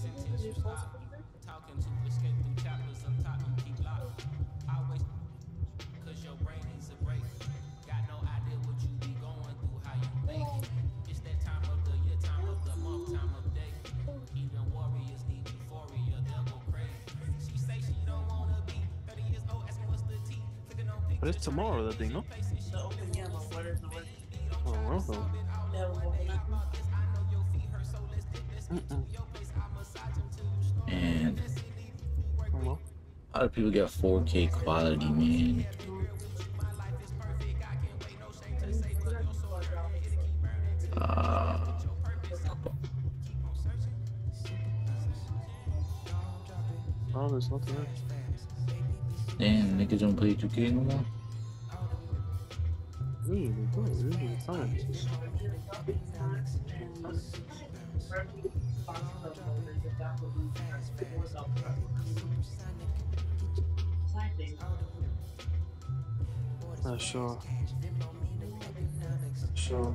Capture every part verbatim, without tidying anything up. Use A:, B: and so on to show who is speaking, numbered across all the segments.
A: But it's tomorrow, that thing, no? Oh, well. Mm-mm.
B: And
A: Oh, well.
B: a lot of people get four K quality, man. Uh,
A: Oh, there's nothing there.
B: damn, niggas don't play two K no more.
A: Really, they do. Really, it's fine. Uh, sure. Sure.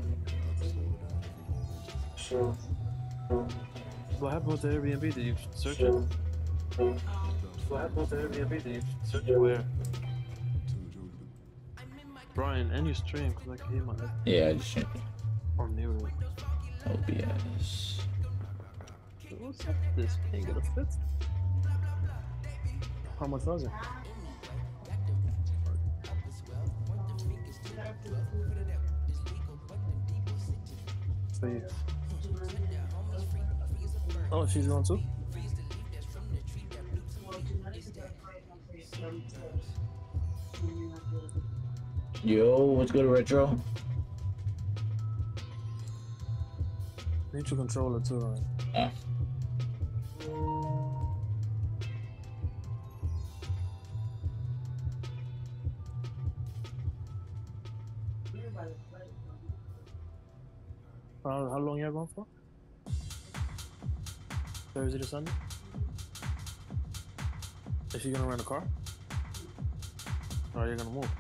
A: Sure. What happened with the Airbnb? Did you search it? What happened with the Airbnb? Did you search it? Where? Brian, and you stream, because I came on it.
B: Yeah, I just checked.
A: Or near it.
B: O B S.
A: What's up with this? Ain't gonna fit. How much was it? For you. Oh, she's going too?
B: Yo, what's good, Retro?
A: Need your controller too, right?
B: Ah.
A: How, how long you going for? Thursday to Sunday? Is she gonna rent a car? Or are you gonna move?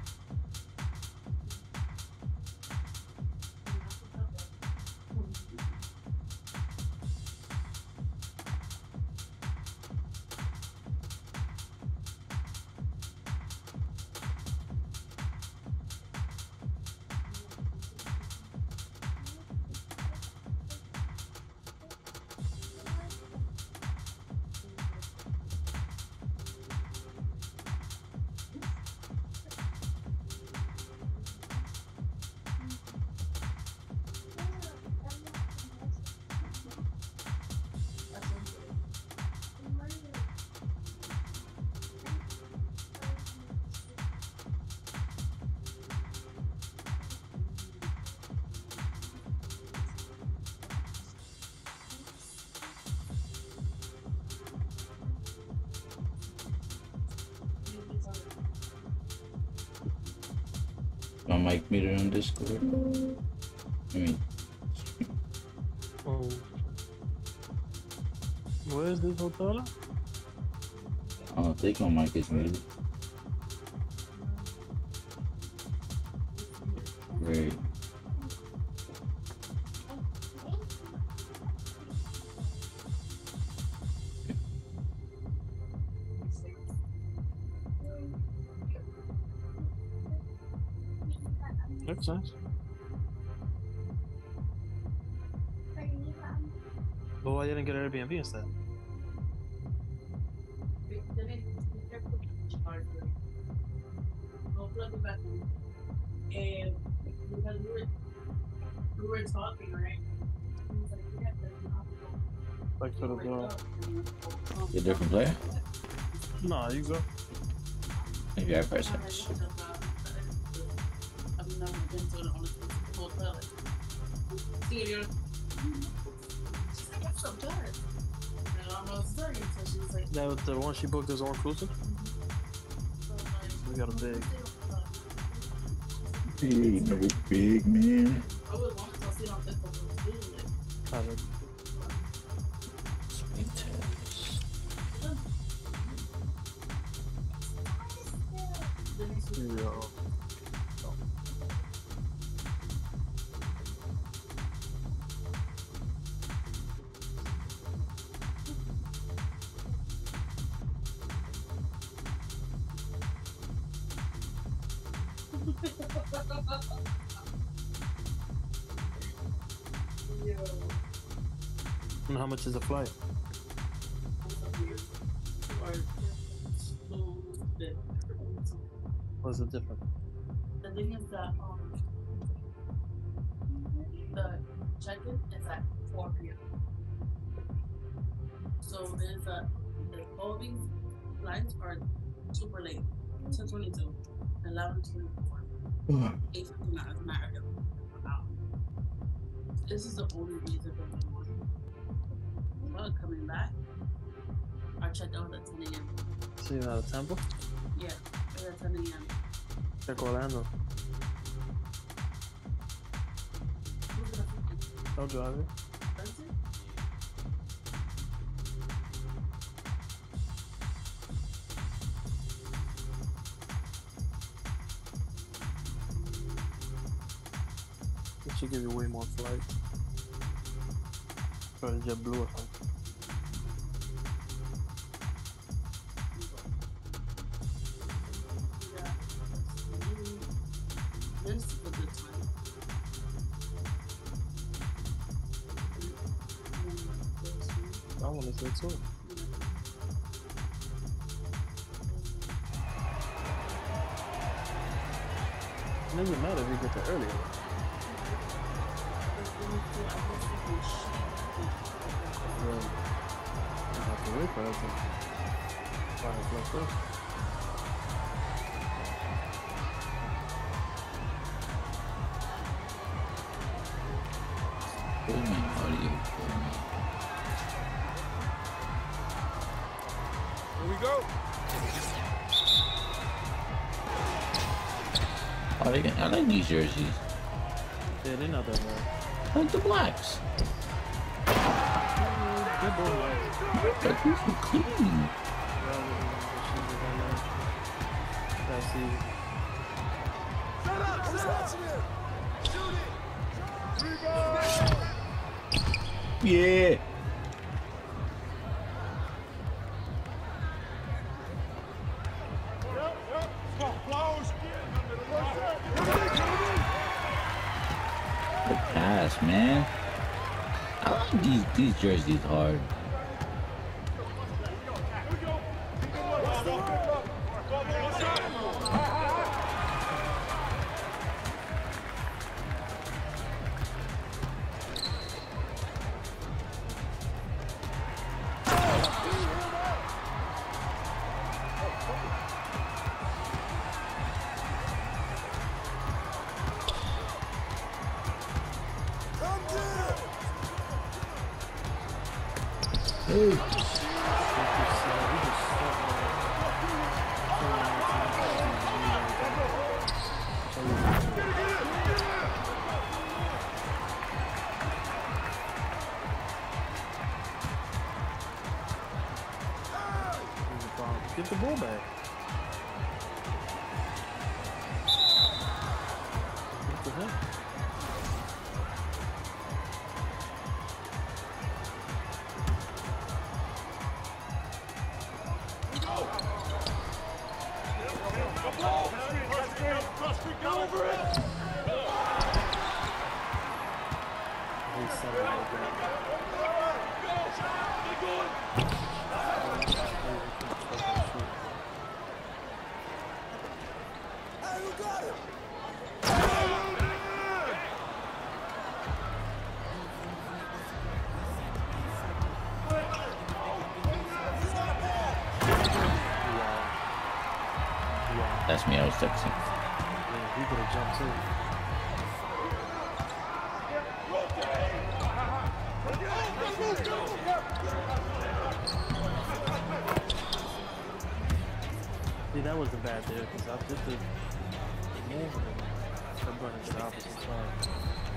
B: My mic meter on Discord. I mean,
A: Oh. Where is this hotel at?
B: I don't think my mic is muted. Great.
A: Makes sense. But why you didn't get an Airbnb instead?
C: And because we were, we were talking, right? He was like, yeah, but
A: Like for the door.
B: A different player?
A: Nah, you go.
B: Maybe I press X.
C: I've never been to an honest hotel. See, you're. I'm so tired. And I'm almost thirty, so she was like,
A: That was the one she booked as all inclusive? We got a big.
B: Big, no big man.
C: I would want to sit on this one.
A: Have it.
B: Speed test.
A: Yeah.
C: Yo.
A: And how much is a flight? What's the difference?
C: The thing is that um, the check-in is at four p m So there's a the all these flights are super late. ten twenty-two, eleven twenty-four, eight fifty-nine American. Wow. This is the only reason for me wanting. Well, coming back, I checked out at ten a m
A: See you at the temple?
C: Yeah, it was at ten a m
A: Check Orlando. I'll drive it.
C: That's it?
A: It should give you way more flights. Probably JetBlue or something.
C: This is a good time.
A: I want to say too. It doesn't matter if you get there earlier. Well, you have to wait for that to find a flight first.
B: Pull my audio for me.
D: Here we go.
B: Oh, they got, I like these jerseys.
A: Yeah, they're not that bad.
B: I like the blacks.
A: They're both white.
B: But these are clean.
A: That's easy.
D: Shut up! Who's watching it? Shoot it! Rebound!
B: Yeah.
D: Yep, yep. Come on, flowers.
B: The pass, man. I like these these jerseys hard. Hey.
A: Get the ball back. What the heck?
B: That's me, I was texting.
A: Yeah, he could have jumped too. See, that wasn't bad there because I did the move and I'm running to the opposite side.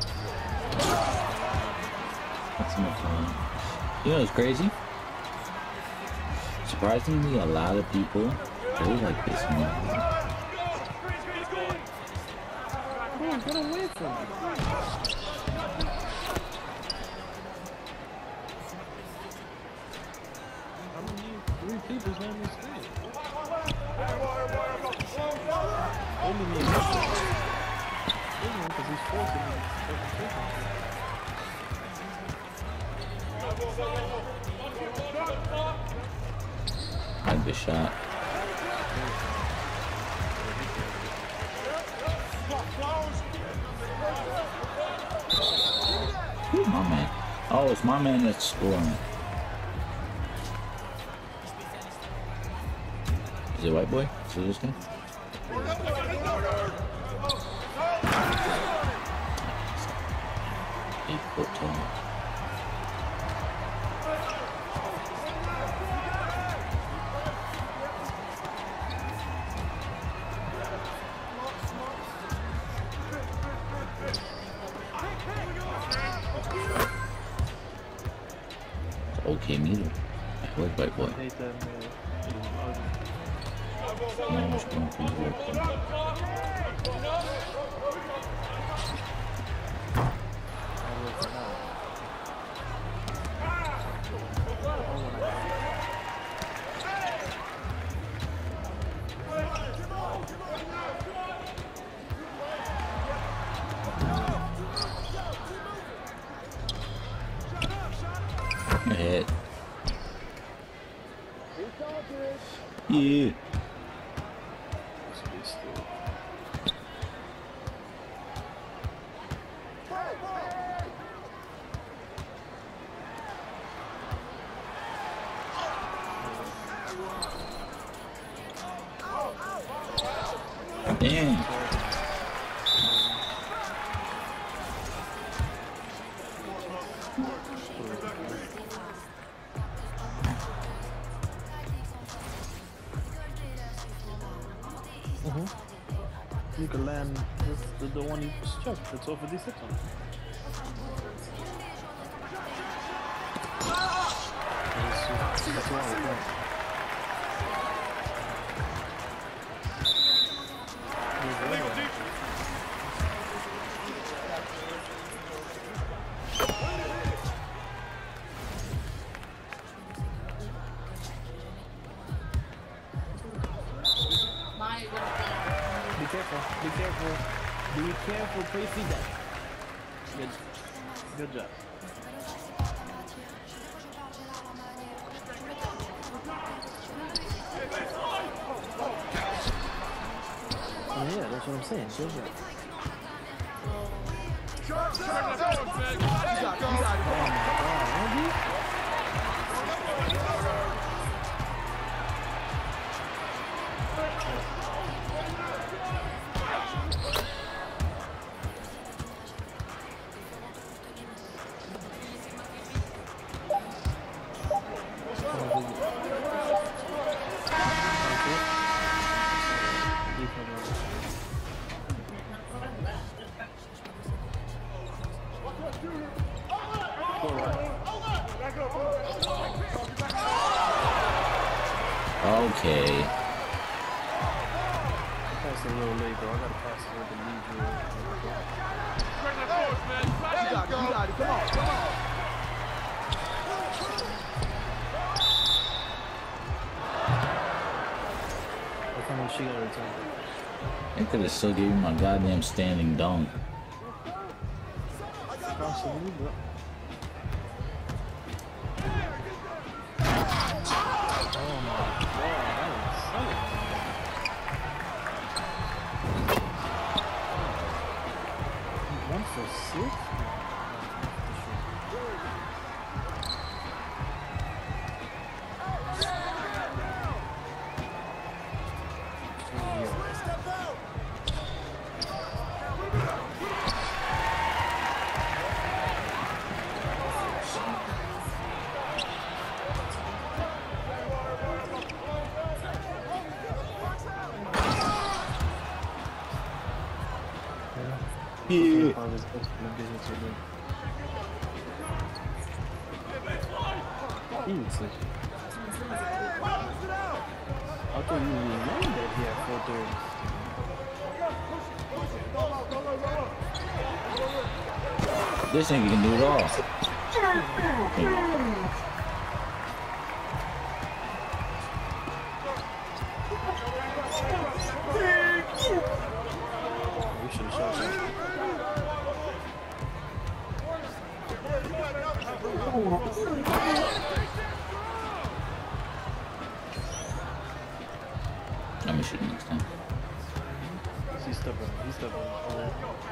B: That's no fun. You know what's crazy? Surprisingly, a lot of people really like this movie.
A: Bro, get away from me. I don't need three people on this stage. Only me. because he's forcing me to
B: Like the shot. Ooh, my man. Oh, it's my man that's scoring. Is it white boy? Is it this guy? Eight foot tall. Okay, meter. I like white boy.
A: I hate that man.
B: No, it's going for the white boy. Ahead. Yeah. Damn.
A: Mm-hmm. You can land the, the, the one you struck. That's over D six on. That's, that's why I think.
D: Illegal deep.
A: Be careful. Be careful. Be careful. Please feed that. Good. Good job. Oh, yeah, that's what I'm saying. Good job.
D: Sharp, sharp, sharp. You got it. You got it.
A: Oh my God, Andy.
B: Okay.
A: Pass a little late, bro. I gotta pass it with the lead drill.
D: You got it. You got it. Come on. Come on.
A: What time is she gonna return?
B: They could have still gave me my goddamn standing dunk.
A: Cross the lead, bro. Oh my God, that was solid. One for six?
B: Yeah. Easy.
A: I thought you were known that he had four thirds.
B: This nigga can do it all.
A: We should have shot that.
B: time machine next time.
A: He's stubborn. He's stubborn. Oh,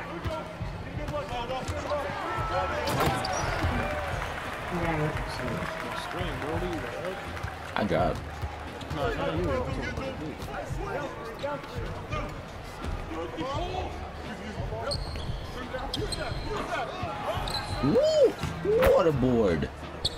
A: String, bro. Leave that.
B: I drive.
A: No, not you. I'm talking about the dude.
B: Woo! Waterboard.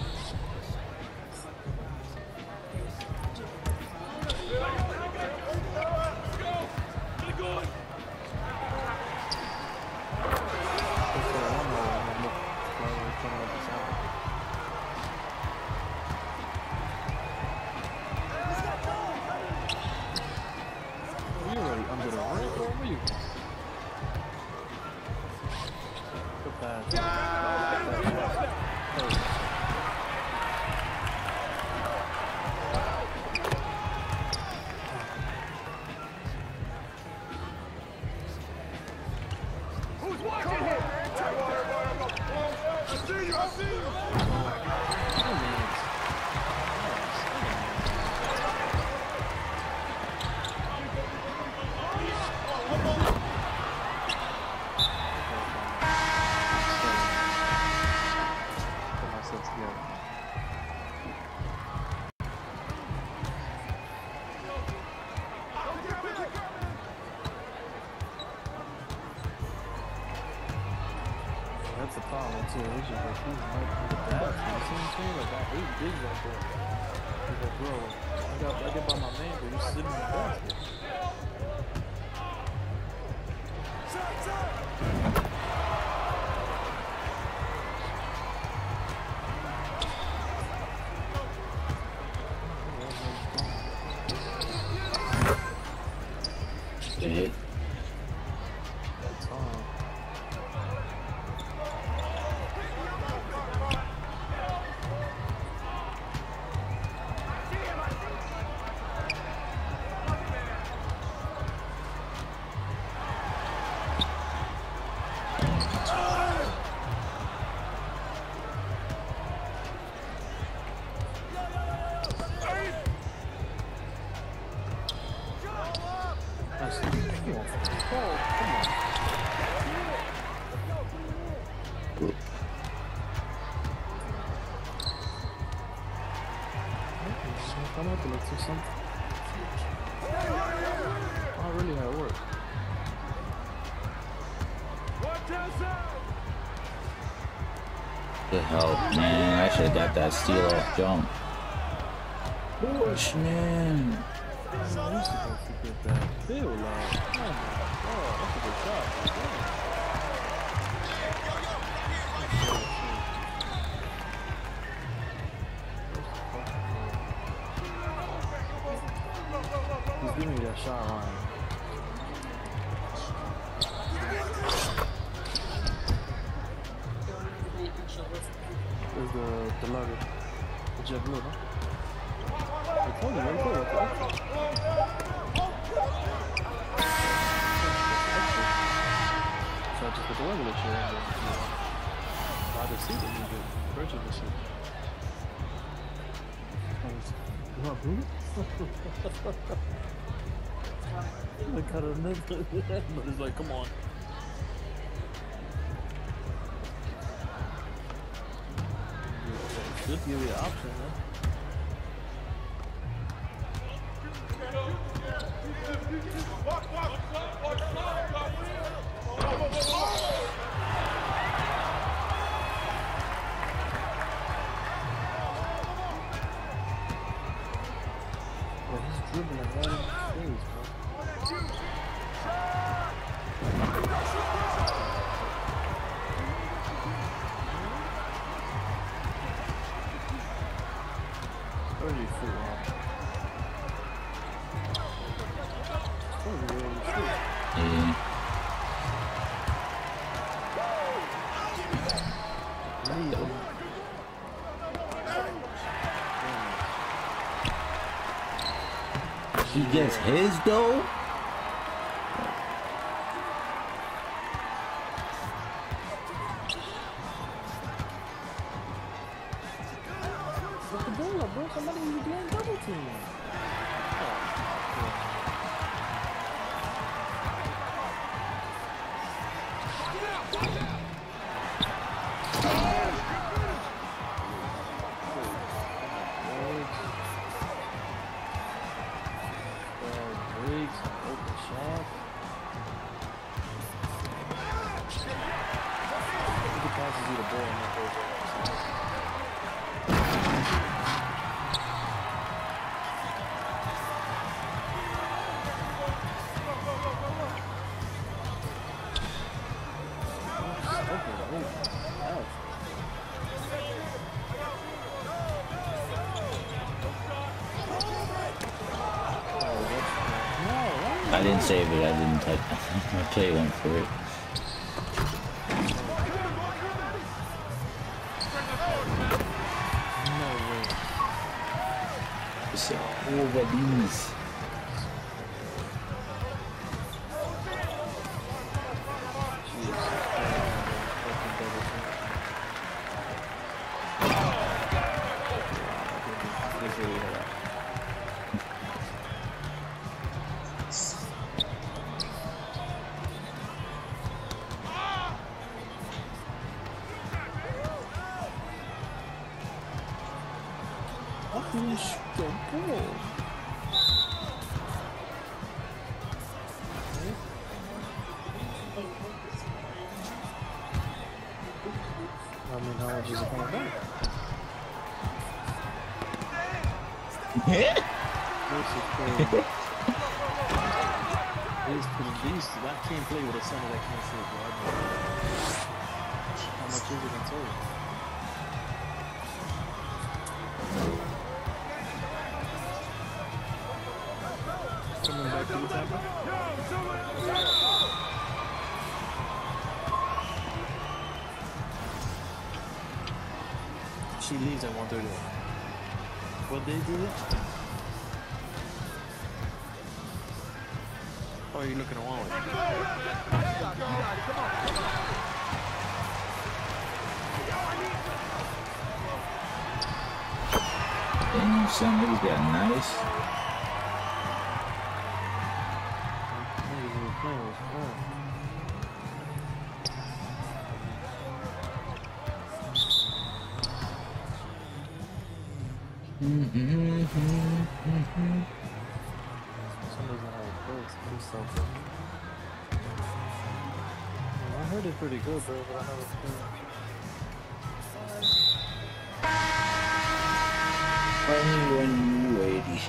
A: That's the problem too. It's just like he's like the bad. You see what I'm saying? Like I hate digs like that. He's like, bro, I got I get by my man, but you're sitting in the basket.
B: Shit.
A: That's all. Nice. Come on. Oh, come on. I'm gonna have to look through something. Oh, really? How it works?
B: The hell, man. I should have got that steal off jump. Push, man.
A: Oh, he's supposed to get that. Feel like. Oh my god, that's a good shot. He's giving me that shot line. There's the, the luggage. The jet blue, huh? I told you, right there. So I just put the regular shit in there. I just see that you get purchase the shit. You want who? I got another, but it's like, come on. Should give you an option, man. Bro, he's dribbling right in his face, bro. thirty feet long. thirty really feet.
B: Yeah. He gets his though?
A: Put the ball up, bro. Somebody is doing double team. Oh,
B: I didn't save it. I didn't touch. My play went for it.
A: No way.
B: It's over these.
A: I mean, how much is it coming back? This is crazy. These pretty beasts. I can't play with a center that can't shoot, bro. How much is it in total? Coming back to the tackle? She leaves at one thirty. What day do it? Oh, you're looking at one way.
B: Damn, somebody's got nice.
A: Niggas were playing with fun.
B: Mm-hmm.
A: Somebody's gonna have a place to do something. I heard it's pretty good, bro, but I never played.
B: Funny when you lady.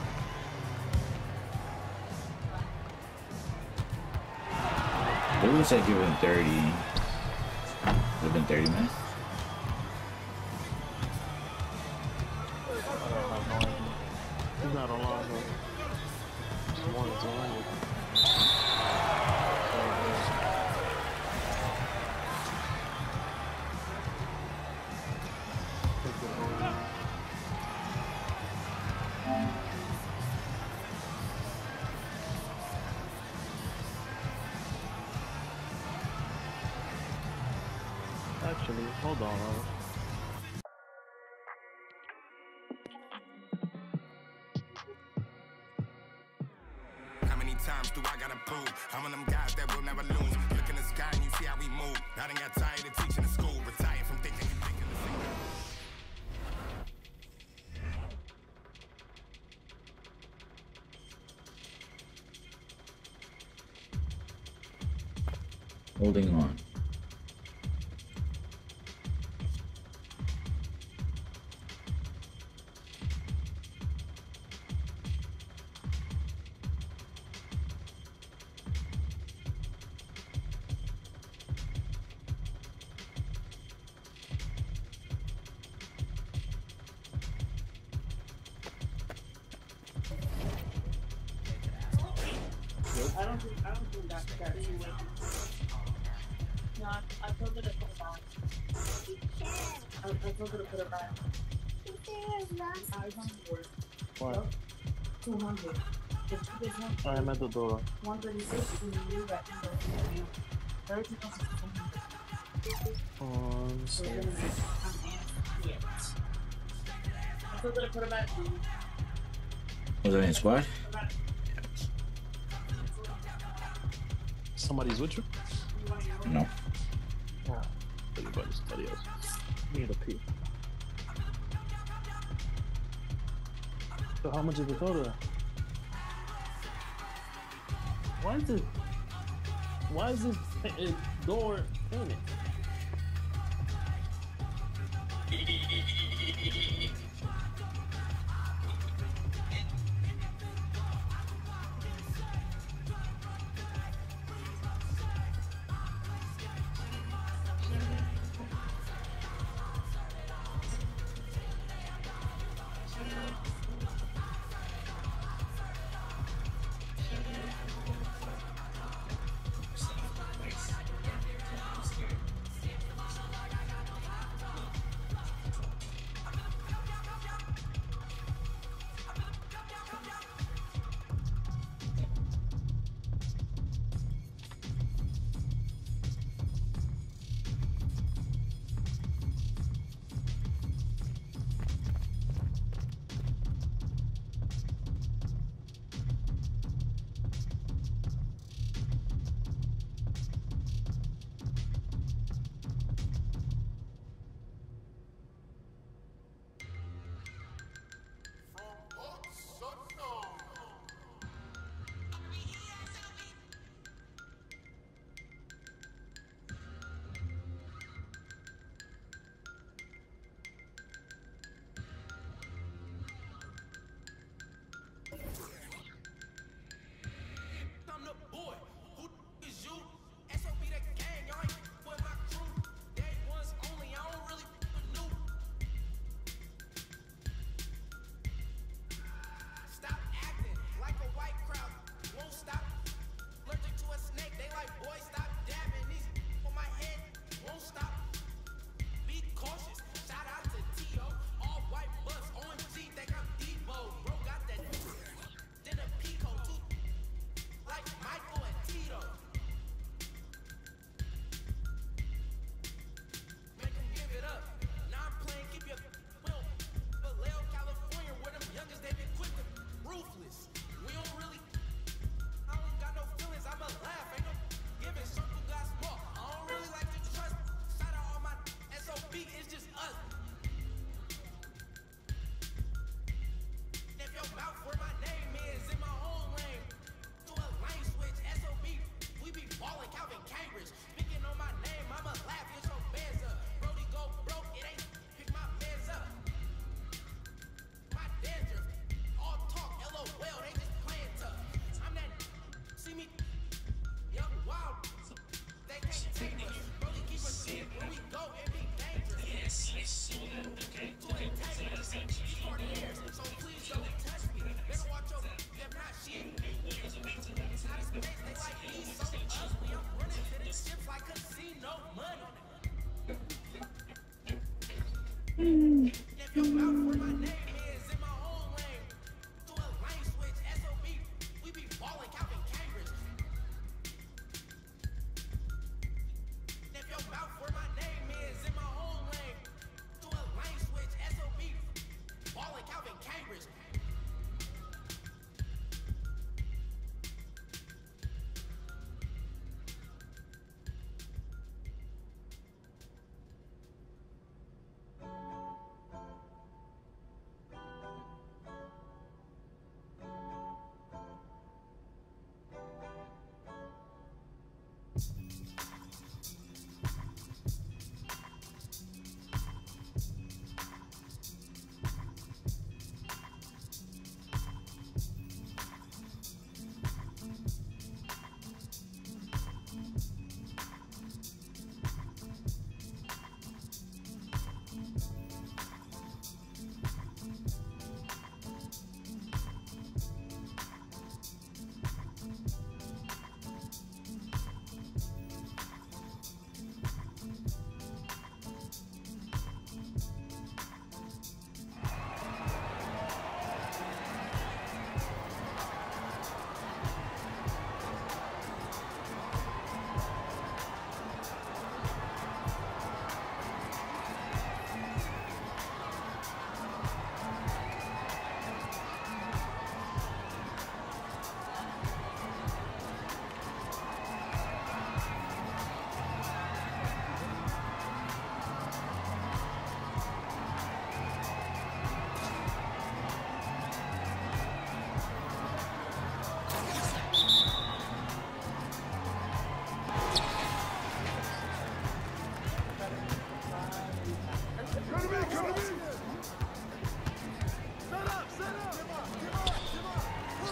B: It looks like you're in thirty. Would have been thirty minutes.
A: He's not on long, though. Just one, it's on. Actually, hold on, Robert.
E: How many times do I gotta prove? I'm one of them guys that will never lose. Look in the sky and you see how we move. I done got tired of teaching in school. Retired from thinking you thinking the same.
B: Holding on.
C: I don't think I don't think that that is way. No, I, I told her to put it back. I, I told her to put it back. Five hundred.
A: What?
C: Two hundred. If you get one,
A: I'm at the door.
C: one thirty-six, and you leave that in the thirty thousand two hundred.
A: Um,
C: So
A: so
C: we're gonna make I'm in yet. I told her to put it back. Dude.
B: Was I in squad?
C: Put it back.
A: somebody's with you?
B: No.
A: Oh, everybody's somebody else. Need a pee. So how much is the total? Why is this? Why is this uh, door in it?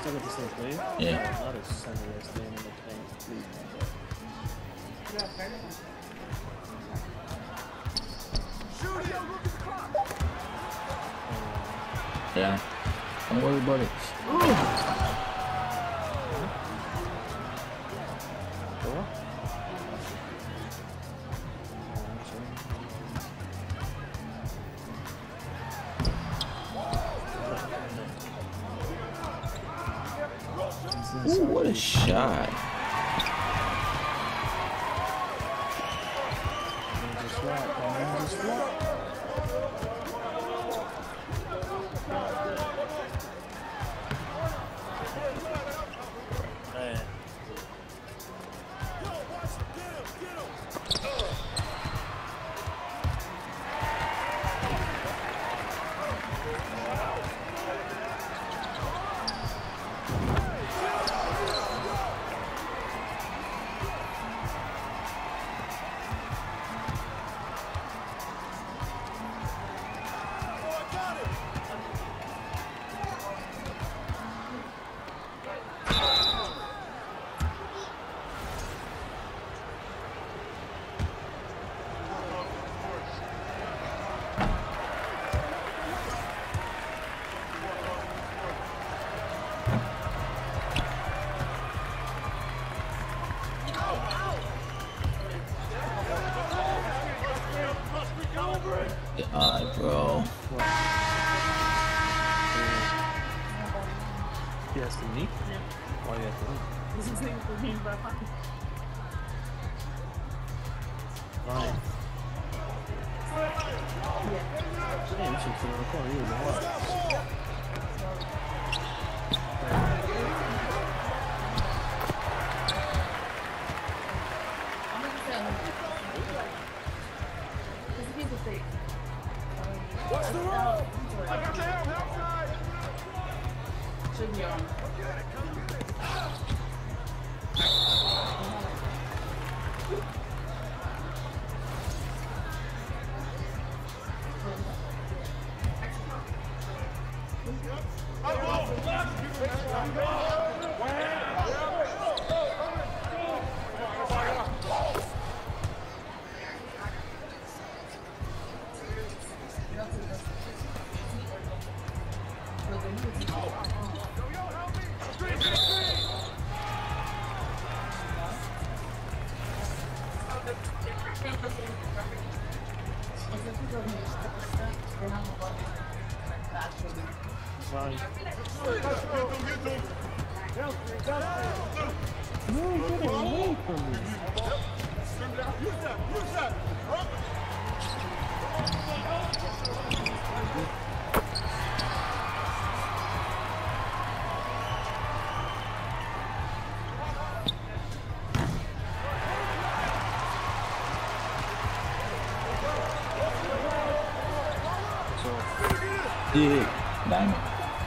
A: Still got the same player?
B: Yeah.
A: No, not a center that's staying in the paint. Please.
B: Yeah. Don't worry about it. Ooh, what a shot. God, bro.
A: He has to knee? Why do you have to knee?
C: This is thing for me, but
A: Ryan. Damn, you should put it in the corner. You was a lot.
C: What's the roll?
D: I got the help, help side.
C: Should be on.
A: Sorry. No, get away from me.
D: Use that, use that.
B: Yeah, diamond.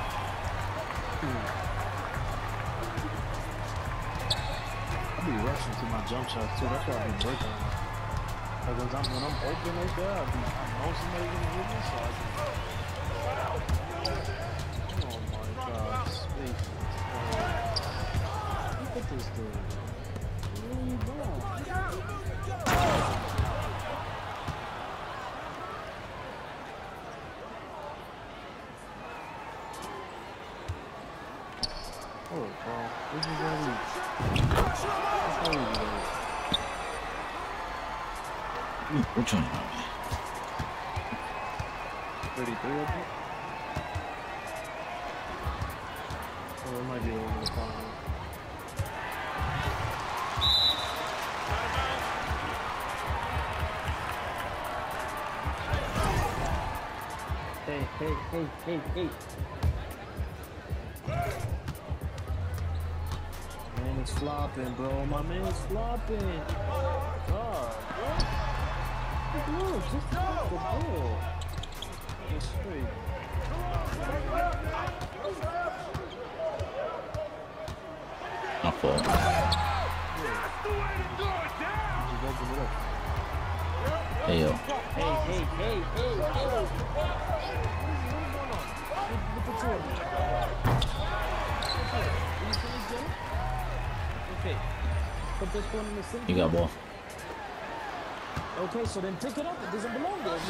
A: I be rushing to my jump shots too. That's why I be breaking. Like when I'm, when I'm open like that, I be, I know somebody gonna hit me, so I just. Oh my God, space. Look at this dude. What are you doing? Oh, bro, this is what we. That's how we do it.
B: Which one?
A: thirty-three, I think. Oh, it might be over the final. Hey, hey, hey, hey, hey. Man, it's flopping, bro. My man is flopping. God, bro. Look, just off the ball. Just straight.
B: My fault.
A: Just open it up.
B: Hey, yo.
A: Hey, hey, hey, hey, hey. What is going on? What the two of them? put this one in the center.
B: You got ball.
A: Okay, so then pick it up. It doesn't belong there.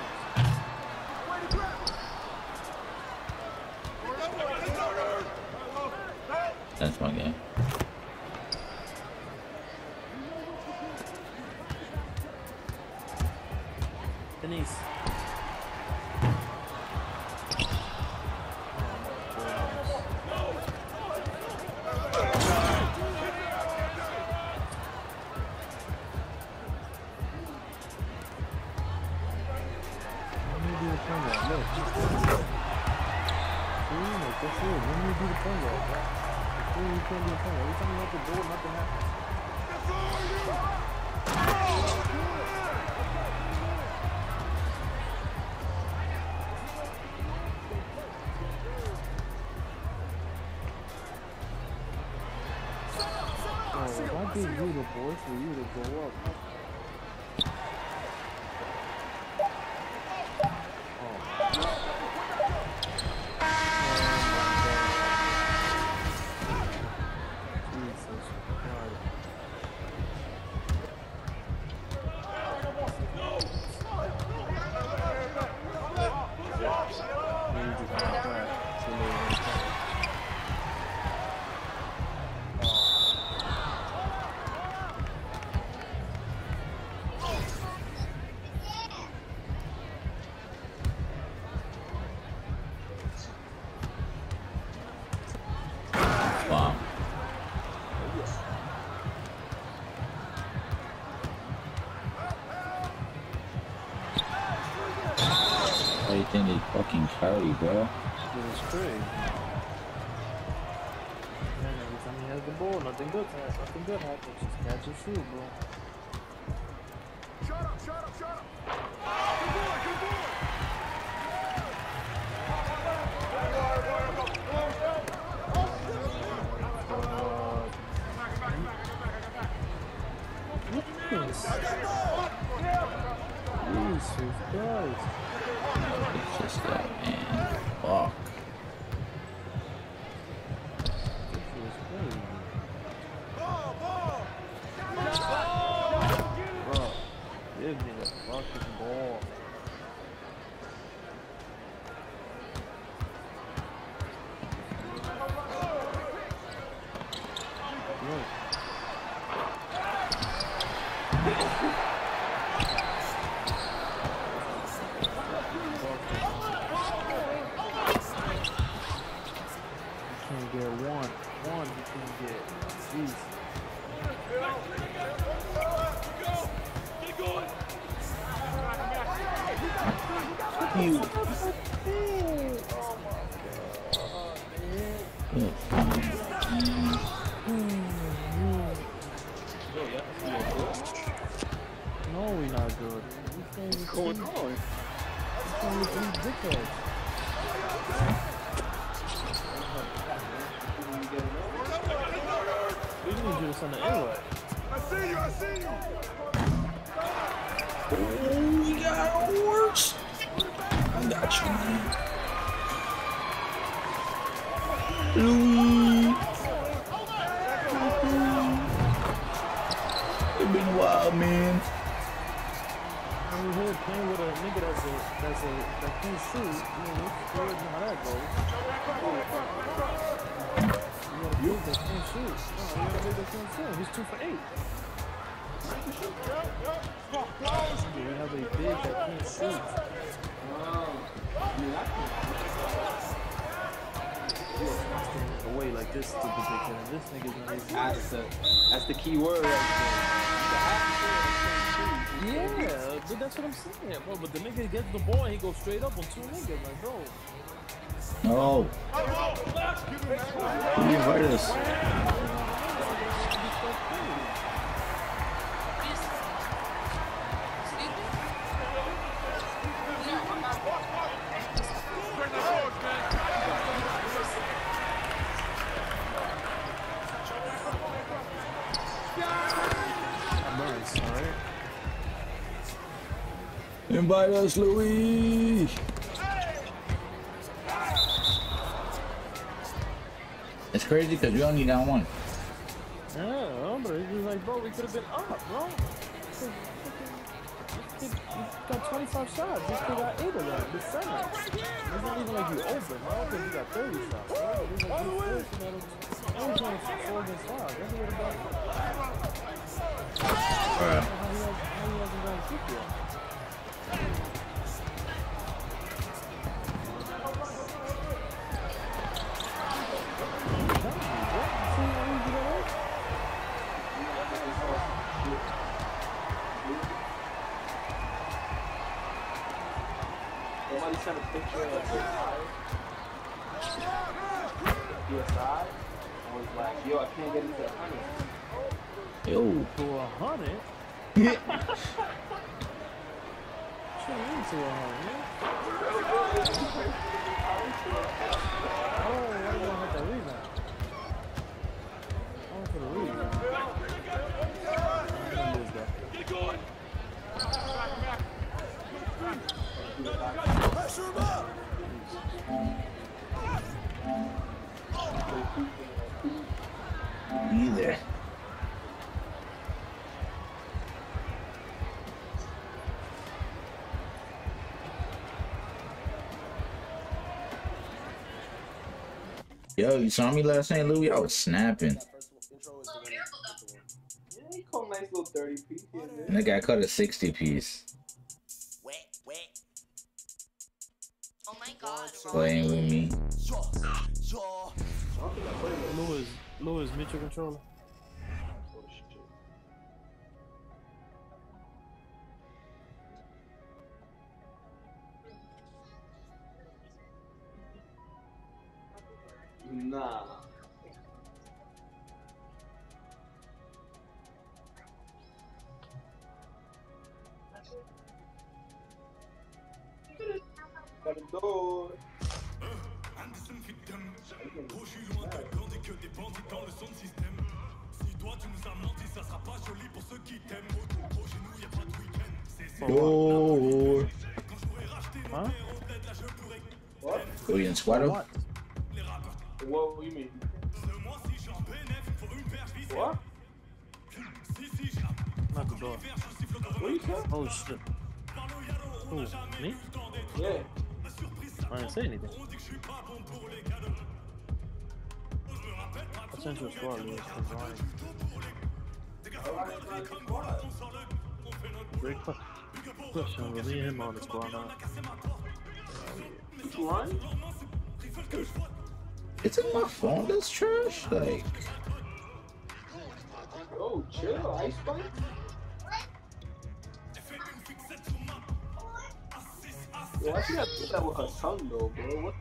B: That's my game.
A: Denise. I did you the boy for you to go up.
B: How do you think they fucking carry, bro?
A: It was crazy. Man, every time he has the ball, nothing good happens. Nothing good happens. Just catch and shoot, bro.
D: Shut up, shut up, shut up. Good boy, good boy.
A: Jesus Christ.
B: It's just that, man. Fuck.
A: This is crazy.
D: Ball, ball.
A: Bro, give me the fucking ball. Look. You can get one. One you can get. Jeez.
B: You.
A: No, we're not good. What's going on? What's going with these dickheads? We need you to send an invite.
D: I see you, I see you.
B: Oh, we got worse. I got you, man. Louis. It's been a while, man.
A: When you're here playing with a nigga that's a, that's a, that can't shoot, you know, it's weird how that goes. You got a big that can't shoot. No, you got a big that can't shoot. He's two for eight. You have a big that can't shoot. Away like this stupid dick, and this nigga's not even.
F: That's the, that's the key word right there.
A: Yeah, but that's what I'm saying, bro. But the nigga gets the ball and he goes straight up on two niggas, like, bro.
B: No. You invited us.
A: Nice, alright.
B: Invite us, Louis. It's crazy because we only got one.
A: Yeah, hombre, he's just like, bro, we could have been up, bro. This kid got twenty-five shots. This kid got eight of them. The center. It's not even like you open, bro. I think he got thirty shots. Bro. It's like he's forcing at him. He's only four against five. That's what it's about.
B: Bruh.
A: How he has- how he hasn't gotten sick yet.
F: Somebody sent a picture of his tires. P S I. I was like, yo, I can't get into the hundred.
B: Yo.
A: To a hundred? Shoot into a hundred, man. Oh, why you gonna hit that rebound? Oh, for the rebound. I'm gonna lose that.
D: Pressure him up!
B: Either. Yo, you saw me last night, Louis? I was snapping.
F: Yeah, he called a nice little thirty piece here, man.
B: And that guy cut a sixty piece.
G: Wet, wet. Oh my god,
B: Playing with me.
A: Lewis, Lewis, Mitchell controller.
F: Oh, shit. Nah. Got a door.
E: Anderson fit them. Trop je suis loin de glander que des bandits dans le son de système. Si toi tu nous as menti, ça sera pas joli pour ceux qui t'aiment. Trop chez nous, y'a pas de week-end. C'est ça.
B: Oh.
E: Quand je pourrais racheter nos
A: Huh?
E: terres, au-delà, là je pourrais.
F: What?
B: William Squatter?
A: What?
F: What do you mean?
E: Ce mois-ci, j'en bénéf, il faut une paire vissée.
F: What?
E: Si, si, j'ai
A: Not the door.
F: What you said?
A: Oh shit. Who? Me?
F: Yeah.
A: I didn't say anything. I sent you a squad list for Brian. Great que- question. With me and him on the squad now.
F: You run?
B: It's in my phone that's trash? Like,
F: Oh, chill. Ice Spike? Yo, I think I did that with her tongue, though, bro. What?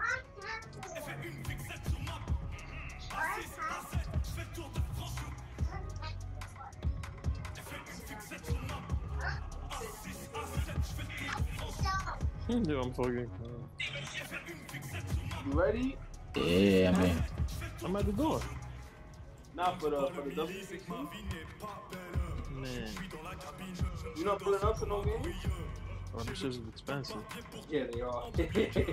A: Dude, I'm fucking.
F: You ready?
B: yeah, man.
A: I'm at the door.
F: Not for the for the W sixteen.
A: Man.
F: You not pulling up to no game?
A: Oh, them shits is expensive.
F: Yeah, they are.
A: I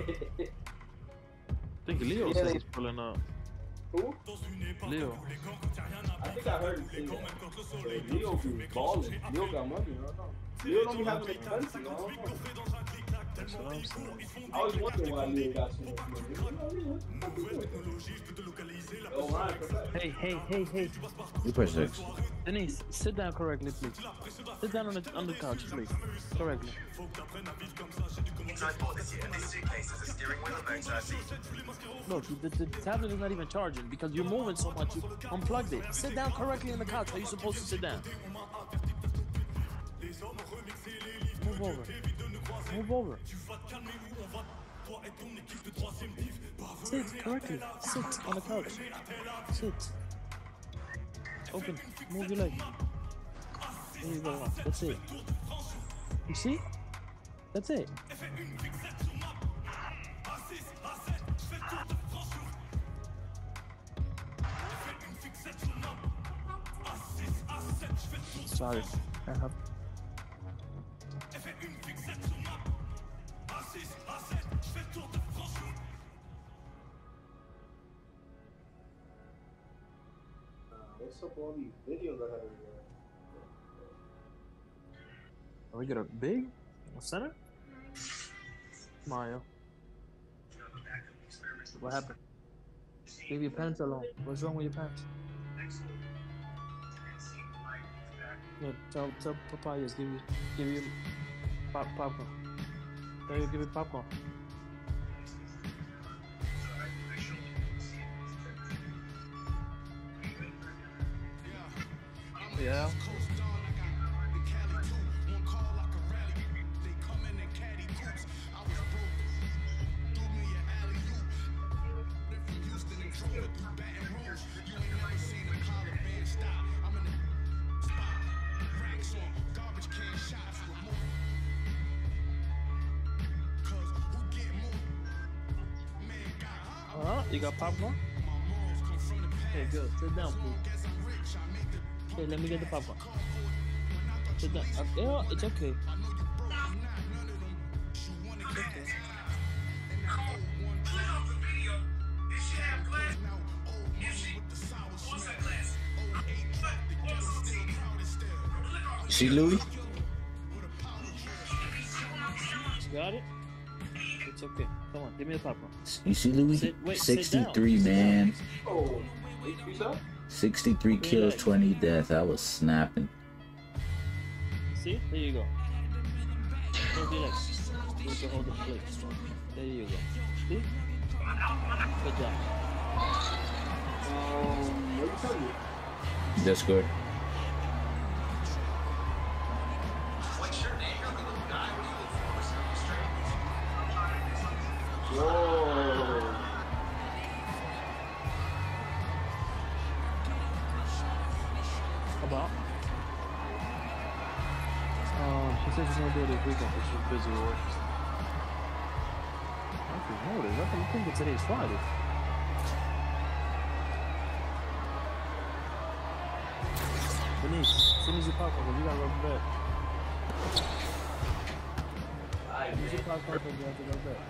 A: think Leo
F: Yeah,
A: says
F: they-
A: he's pulling up.
F: Who?
A: Leo.
F: I think I heard him say that. Leo be balling. Leo got money, I don't know. Leo don't be having expenses, I don't know.
A: That's what I'm saying.
F: I was wondering why Leo got so much money. You know, Leo, what the fuck you doing? Oh, Ryan, protect.
A: Hey, hey, hey, hey.
B: You press six.
A: Denise, sit down correctly, please. Sit down on the on the couch, please. Correctly.
H: I bought this year. This suitcase has a steering wheel and motor seat.
A: Look, the, the tablet is not even charging because you're moving so much. You unplugged it. Sit down correctly on the couch. How you supposed to sit down? Move over. Move over. Sit correctly. Sit on the couch. Sit. Open. Move your leg. There you go. That's it. You see? That's it. Sorry. I have.
F: what's up with all these videos I had in there?
A: Oh, we got a big center? Mario. What happened? Leave your pants alone. What's wrong with your pants? Yeah, tell tell Papayas give you give you pop popcorn. Tell you give you popcorn. Yeah. Uh, you got popcorn? Okay, good. Sit down, please. Hey, let me get the popcorn. Sit down. Uh, yeah, it's okay. It's okay.
B: See, Louis?
A: Got it? It's okay. Come on, give me the popcorn.
B: You see, Louis?
A: Sit- wait, sit
B: sixty-three,
A: down. Sit
B: man.
F: Oh, H P sub?
B: sixty-three kills, twenty deaths. I was snapping.
A: See? There you go. Hold your legs. You have to hold the plate. There you go. See? Good job.
F: Um, what you telling me?
B: That's good.
H: What's your name, you little guy? What do you look for? Is there
F: Whoa.
A: About? Uh, she said she's gonna do it this weekend, but she's busy with work. I don't know this. I think- I think today's Friday. Denise, finish your popcorn because you gotta go to bed. Finish your popcorn because you have to go to bed.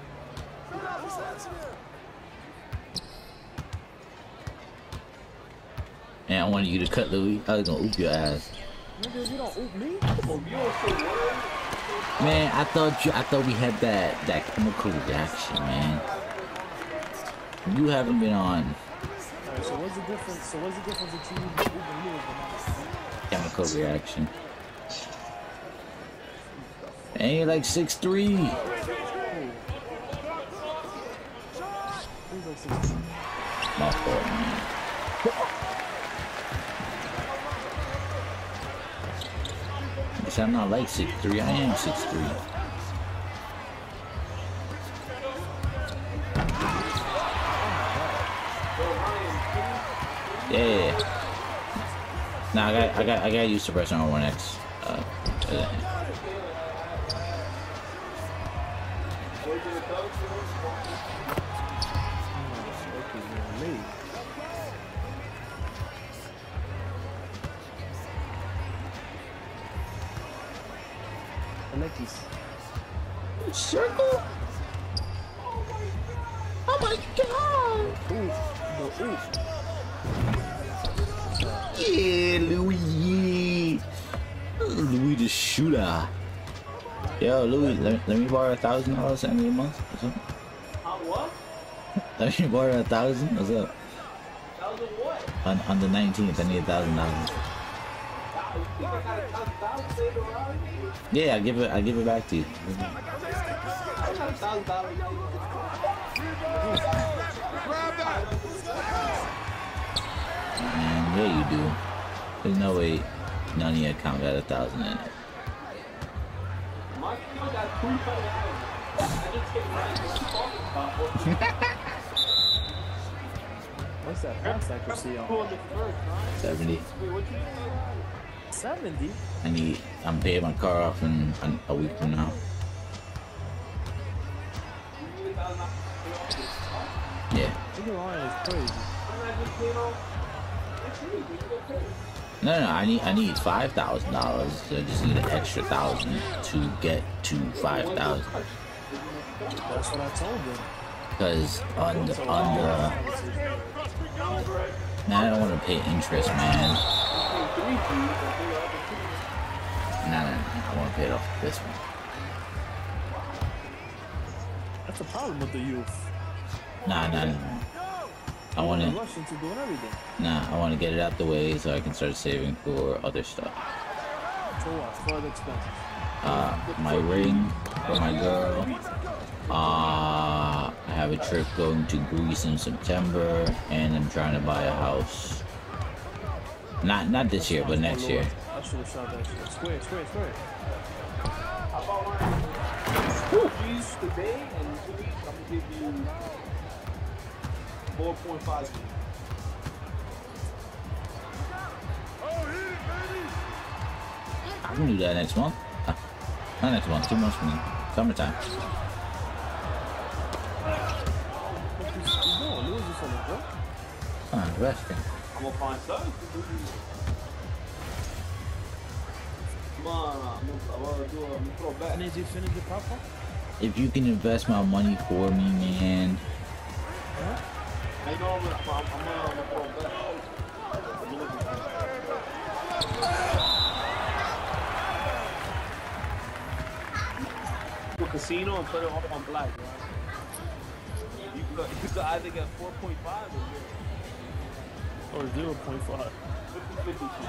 B: Man, I wanted you to cut Louis. I was gonna oop your ass.
A: Nigga, you don't oop me?
F: Oh, you don't say what?
B: Man, I thought you. I thought we had that that chemical reaction, man. You haven't been on
A: Alright, so what's the difference? So what's the difference between you ooping me and
B: chemical reaction. And you're like six three.
A: Who's like six?
B: My fault, man. Guess I'm not like six three. I am six three. Yeah. Nah, I got, I got, I got used to pressing on one X. Uh, uh,
A: Alexis.
B: Circle? Oh my god!
A: Ooh, no, ooh.
B: Yeah, Louis, yeah. Louis the shooter. Yo, Louis, let, let me borrow a thousand dollars every month or something.
F: Uh, what?
B: Let me borrow a thousand. What's up?
F: Thousand what?
B: On, on the nineteenth, I need a thousand dollars.
F: You think I got a thousand dollars saved around here?
B: Yeah, I give it. I give it back to you.
F: I got a thousand dollars.
B: Man, yeah, you do. There's no way none of your account got a thousand in it.
F: My account got two hundred dollars. I just get right what I'm talking about.
A: What's that pass accuracy
F: Who
A: on?
F: on the first, right?
B: Seventy.
F: Wait, what you say?
A: seventy?
B: I need. I'm paying my car off in, in a week from now.
F: You need a thousand dollars.
B: Yeah.
A: Nigga line is crazy.
F: I'm not just paying off. That's me. You get paid.
B: No, no, I need I need five thousand dollars. I just need an extra thousand to get to five thousand.
A: That's what I told them.
B: Because on the on the man, I don't want to want to pay interest, man. Nah, nah, nah. I want to pay it off this one.
A: That's a problem with the youth.
B: Nah, nah, nah. I want to.
A: Rush into doing everything.
B: Nah, I want to get it out the way so I can start saving for other stuff.
A: For what? For other expenses.
B: Uh, my ring for my girl. Uh, I have a trip going to Greece in September, and I'm trying to buy a house. Not not this year, but next year.
A: I should have shot that shit. Square, square, square.
F: These today and two weeks, I'm gonna give you four point five.
B: I can do that next month. Uh, not next month, two months from now. Summertime.
A: What you doing? Lewis is selling, bro.
B: Huh, resting.
F: I'm gonna find something. Come on, I'm gonna, I'm gonna do a, I'm gonna throw back.
A: Did you finish the popcorn?
B: If you can invest my money for me, man.
A: Huh?
F: I know I'm gonna, I'm gonna, I'm gonna throw back. To a casino and put it all on black, right? You could, you could either get four point five or
A: Or zero point five.
F: fifty fifty.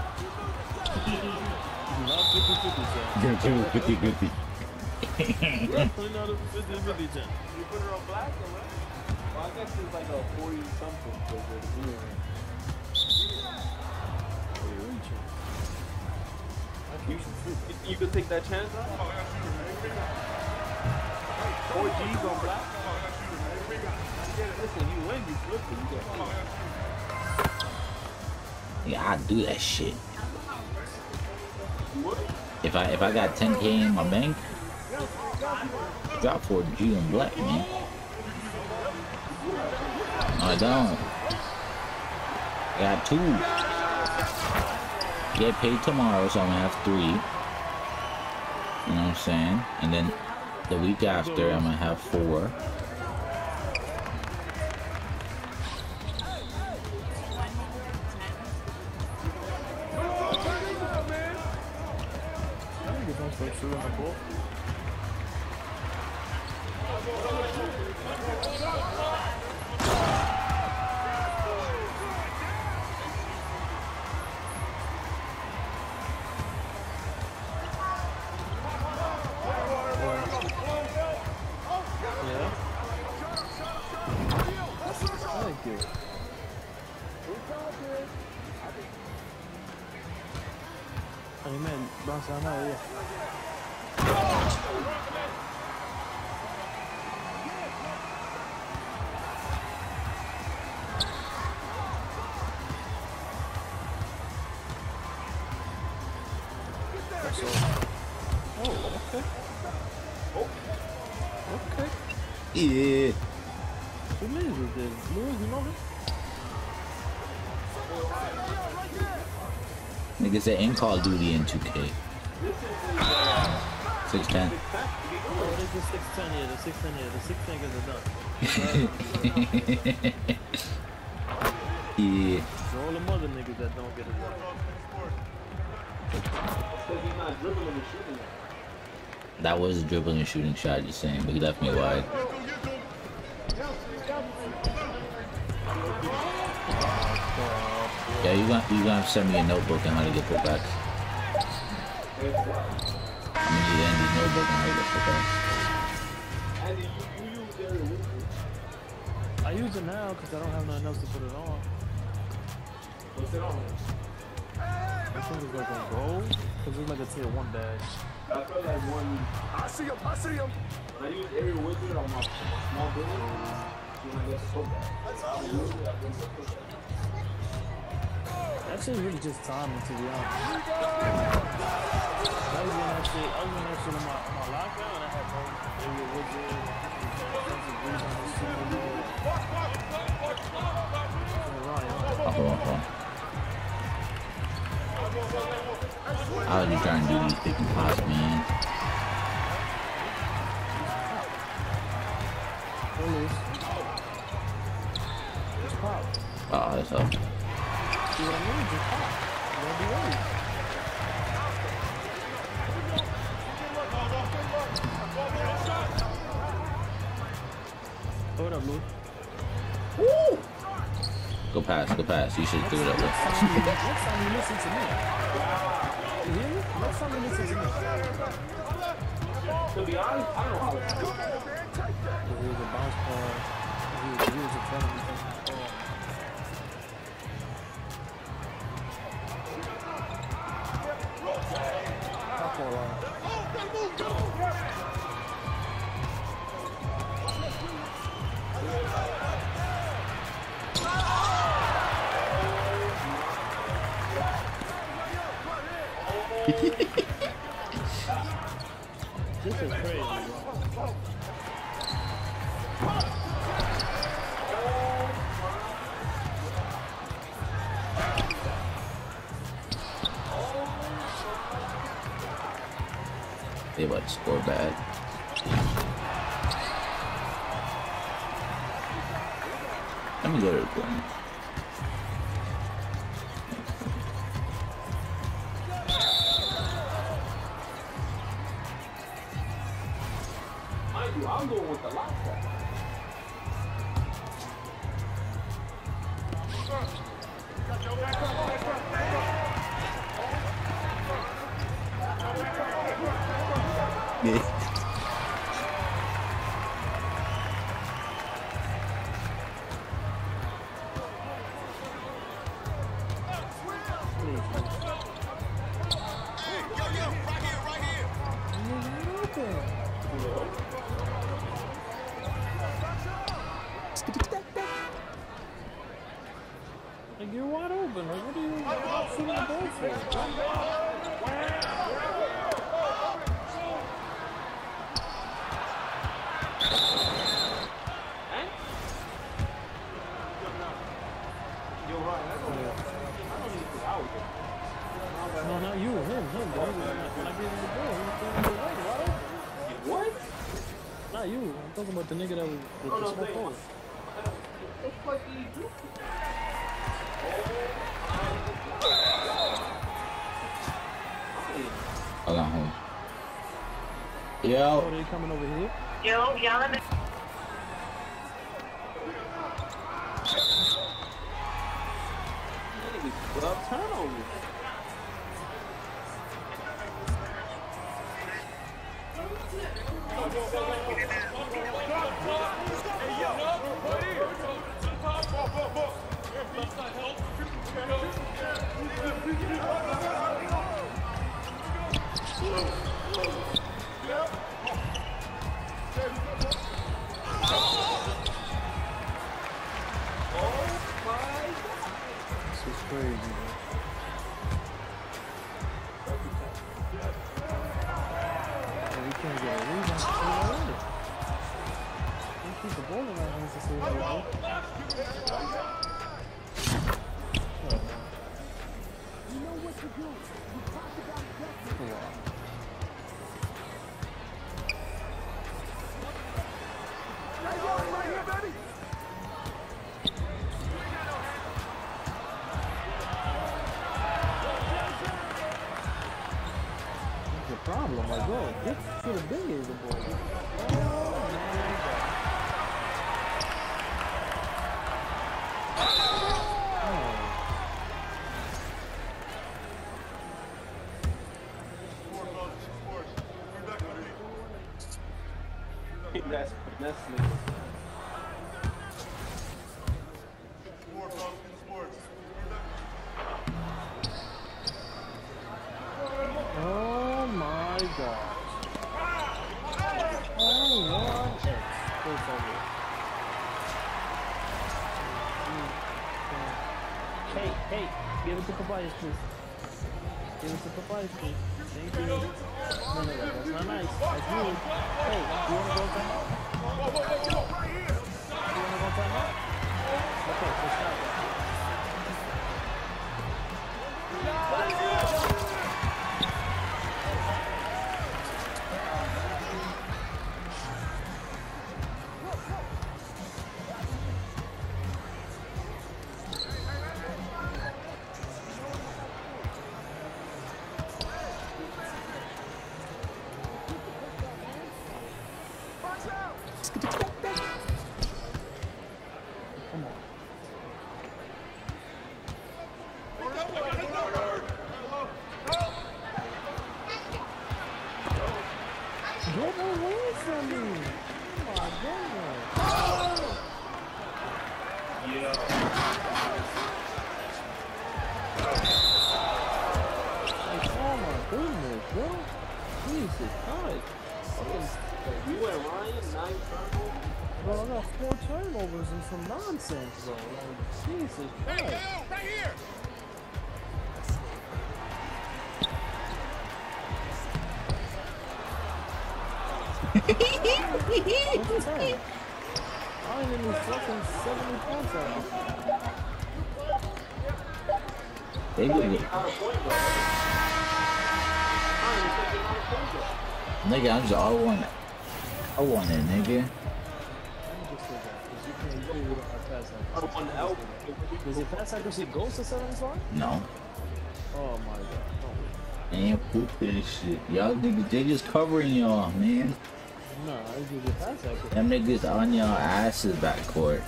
A: Not fifty fifty, son.
B: You're too fifty fifty.
A: Definitely not a fifty fifty, son.
F: You put it on black, though, right? Well, I guess it's like a forty something. So it's zero.
A: Where you reaching?
F: You, you could take that chance, right? Four G's on black. Listen, you win, you flip it, you get it.
B: Yeah, I do that shit.
F: You would?
B: If I if I got ten K in my bank, drop four G on black, man. I don't. I got two. Get paid tomorrow, so I'm gonna have three. You know what I'm saying? And then the week after, I'm gonna have four.
A: Amen. Bounce on out, yeah. That's all. Oh, okay. Okay.
B: Yeah.
A: Who is this? Louis, you know him?
B: Niggas say in Call of Duty in two K. six ten.
A: Oh, there's the six ten here, the six ten here, the six fingers are done.
B: Yeah.
A: So all the mother niggas that don't get it done.
B: That was a dribbling and shooting shot, just saying, but he left me wide. Yeah, you gonna you gonna have to send me a notebook on how to get putbacks. I'm gonna need Andy's notebook on how to get putbacks.
A: I use it now because I don't have nothing else to put it on.
F: What's it on?
A: This one is like on gold because it's like a tier one badge.
F: I feel like one.
D: I see him, I see him.
F: When I use Area Wizard on my small building, when I get so bad. I use it, I get so bad.
A: That shit really just timing, to be honest. I was in that shit, I was in that shit on my, on my lockdown and I had no Area Wizard, defensive rebound, shooting,
B: Hold on, hold on. I was just trying to do these pick and pops, man. Oh, that's up.
A: See what I mean? Just pop. You won't be worried. Hold up, Lou.
B: Woo! Go pass, go pass. You should do it up there.
A: Next time you, next time you listen to me. You hear me? Next time you listen to me.
F: To be honest, I don't know how to do it.
A: He was a bounce ball. He was, he was in front of me. Top ball line. This is crazy, bro.
B: They about to score bad. Let me go to the corner.
F: Mind you, I'm going with the last guy.
B: Yeah.
A: Like, you're wide open. Like, what are you shooting the ball for?
F: You're right. I don't know. I don't need to get out there.
A: No, not you. Him. Him. Bro. When I when I gave him the ball, he was throwing it away. Wide open.
F: What?
A: Not you. I'm talking about the nigga that was with the small forward.
F: What the fuck did he do?
B: Hold on, hold on. Yo.
A: Oh, they coming over here?
I: Yo, y'all in the
F: Well, turnover.
A: This is crazy, man. And we can't get a rebound to save our order. We keep the ball in our hands to save our order. You know what to do. You talked about it yesterday.
D: Right here, baby.
A: That's the problem. Like, bro, get to the big is the ball. Oh, my God.
F: That's that's nigga.
A: Oh my gosh. Oh, one X. Go forward. Hey, hey, give it to Papayas, please. Give it to Papayas, please. Thank you. No, no, no, that's not nice. That's rude. Hey, do you want to go time out? Do you want to go time out? Okay, so stop that. Get away from me! Oh my goodness!
F: Yeah.
A: Like, oh my goodness, bro! Jesus Christ!
F: You and Ryan, nine turnovers?
A: Bro, I got four turnovers and some nonsense, bro. Like, Jesus Christ!
D: Right here.
A: What's the time? I ain't even fucking seventy points out.
B: They do it.
F: Not a point guard. I don't even think they're not a point guard.
B: Nigga, I'm just all one. I want it, nigga.
F: On the L.
A: Does your pass accuracy go to seventy-five?
B: No.
A: Oh my god.
B: Ain't poop this shit. Y'all niggas, they just covering y'all, man.
A: No, I give you pass accuracy.
B: Them niggas on y'all asses backcourt.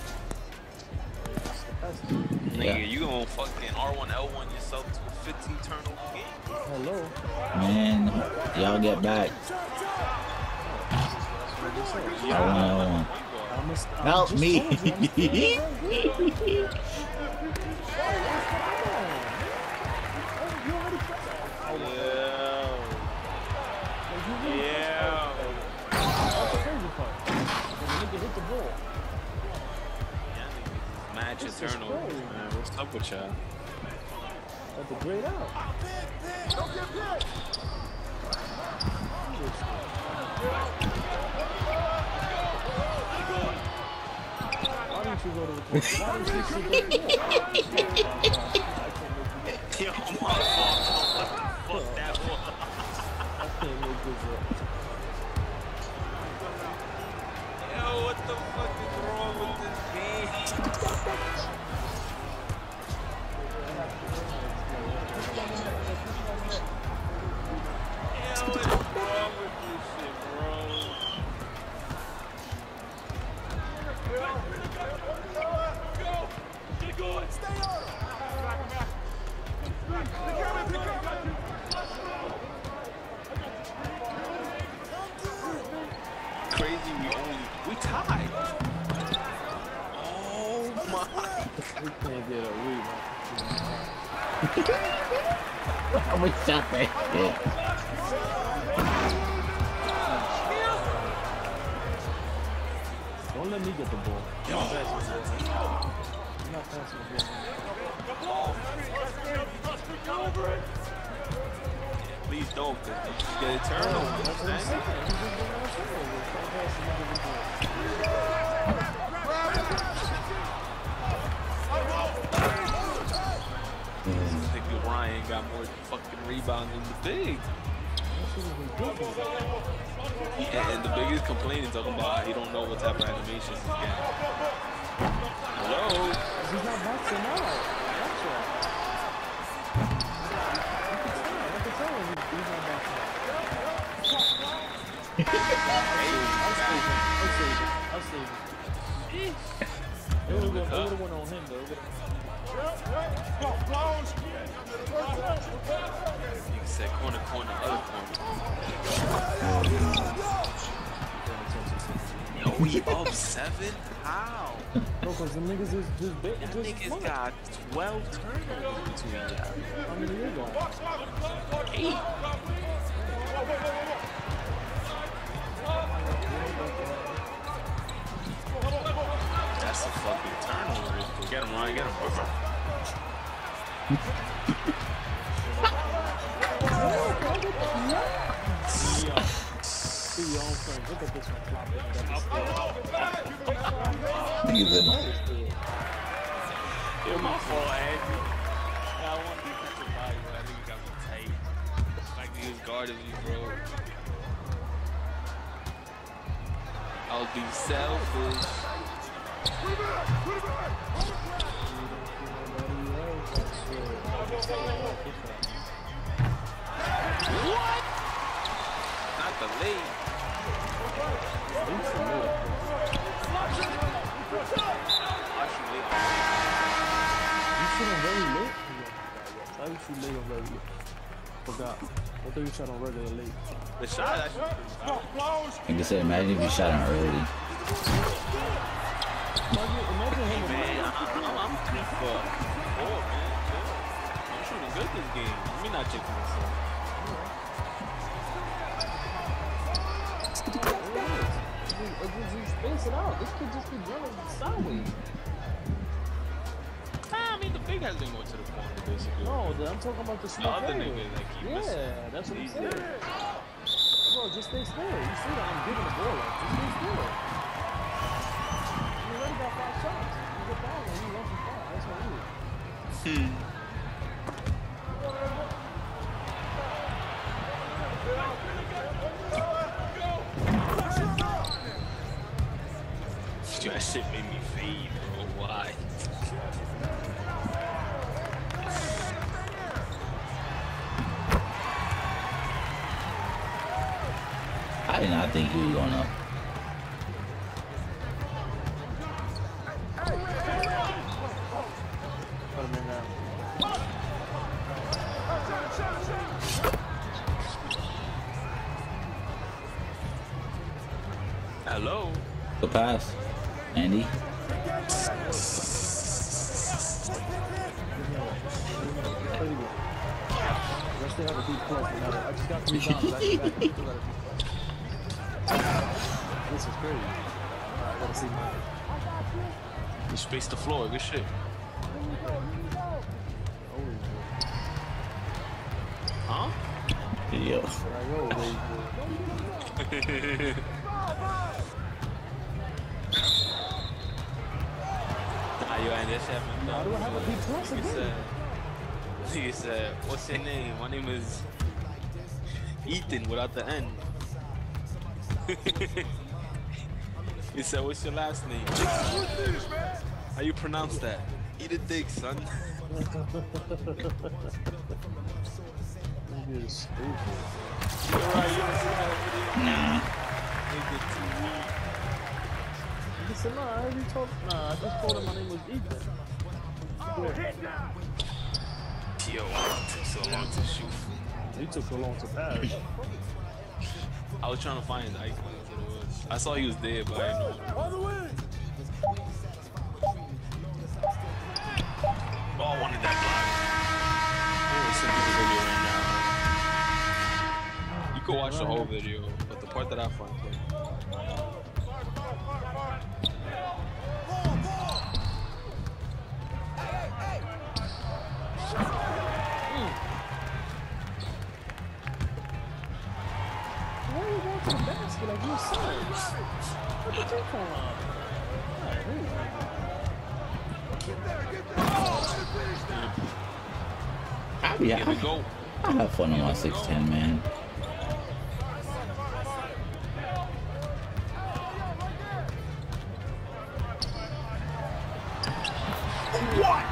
I: Nigga, you gon' fucking R one L one yourself to a fifteen turnover game.
A: Hello.
B: Man, y'all get back. I wanna help me.
I: Match and turnovers, man. What's up with y'all?
A: That's a great out.
D: Don't get hit.
A: Why don't you go to the court? Why don't you sit there?
I: Yo, my fault. Fuck that one.
A: I can't make this up.
I: Yo, what the fuck is wrong with this game? Yo, what is wrong with this shit, bro?
D: Get going. Stay up. Pick him up, pick him up.
I: Crazy, we only we tied. Oh my!
A: We can't get a rebound.
B: I'm gonna shot that shit.
A: Don't let me get the ball. I'm not passing the ball. I'm not passing the ball.
I: Please don't, cause you just get a turnover.
A: That's what I'm
I: man.
A: saying. You just get a turnover. Stop passing the ball.
I: Nigga Ryan got more fucking rebounds than the big. And, and the biggest complaint is talking about he don't know what type of animation he's getting. Hello?
A: He's not boxing out. That's right. I can tell. I can tell he's not boxing out. I'll save him. I'll save him. I'll save him. It would have went on him though.
I: Nigga said corner, corner, other corner. Yo, we up seven? How?
A: No, cause the niggas is just big.
I: That niggas got twelve turnovers between y'all.
A: How many you got?
I: Eight. That's a fucking turnover. Get him, Ryan. Get him, bro.
A: See your own friends. Look at this one flopping.
B: Niggas in.
I: Yo, my fault, Andrew. Yeah, I want to defensive body, but I think you got me tight. Like niggas guarding me, bro. I'll be selfish. What? Not the lead.
A: You sitting very late? Why you shoot late on regular? Forgot. I thought you shot on regular late.
I: The shot actually.
B: Like I said, imagine if you shot him early.
A: Imagine, imagine him.
I: Man, I'm, I'm, I'm three for four, man. I'm shooting good this game. Let me not check myself.
A: You space it out. This could just be running sideways.
I: Nah, I mean, the big has been going to the corner, basically.
A: No, the, I'm talking about the
I: The
A: small
I: other
A: area.
I: nigga, like, he
A: Yeah,
I: missing.
A: that's what I'm
I: Easy.
A: saying. Bro, just stay still. You see that I'm giving the ball up. Just stay still. You already got five shots. You get down and you run for five. That's what it is.
I: Hmm. That shit made me fade, bro. Why?
B: I did not think he was going up.
A: Put him in there.
I: Hello?
B: Good pass, Andy.
A: I still have a deep plus. I just got three bounds. I just got three bounds. This is crazy. I gotta see mine.
I: You spaced the floor. Good shit. Huh?
B: Yo.
A: There I go, baby.
I: Nah, yo, and this happened.
A: How do I have a deep plus
I: He
A: again?
I: said, he said, what's your name? My name is Ethan without the N. He said, what's your last name? How you pronounce that? Eat a dick, son.
A: Nigga is stupid.
B: Nah.
I: Nigga too weak.
A: He said, nah, I already told Nah, I just told him my name was Ethan.
I: Yo, it took so long to shoot.
A: He took so long to pass.
I: I was trying to find his icon. That's what it was. I saw he was there, but I didn't know. Oh, I wanted that block. Oh, send me the video right now. You can watch the whole video, but the part that I find funny.
A: Why are you going to the basket like you said? What the take on?
B: I be
I: Here we
B: I,
I: go.
B: I have fun on my six ten, man.
G: What?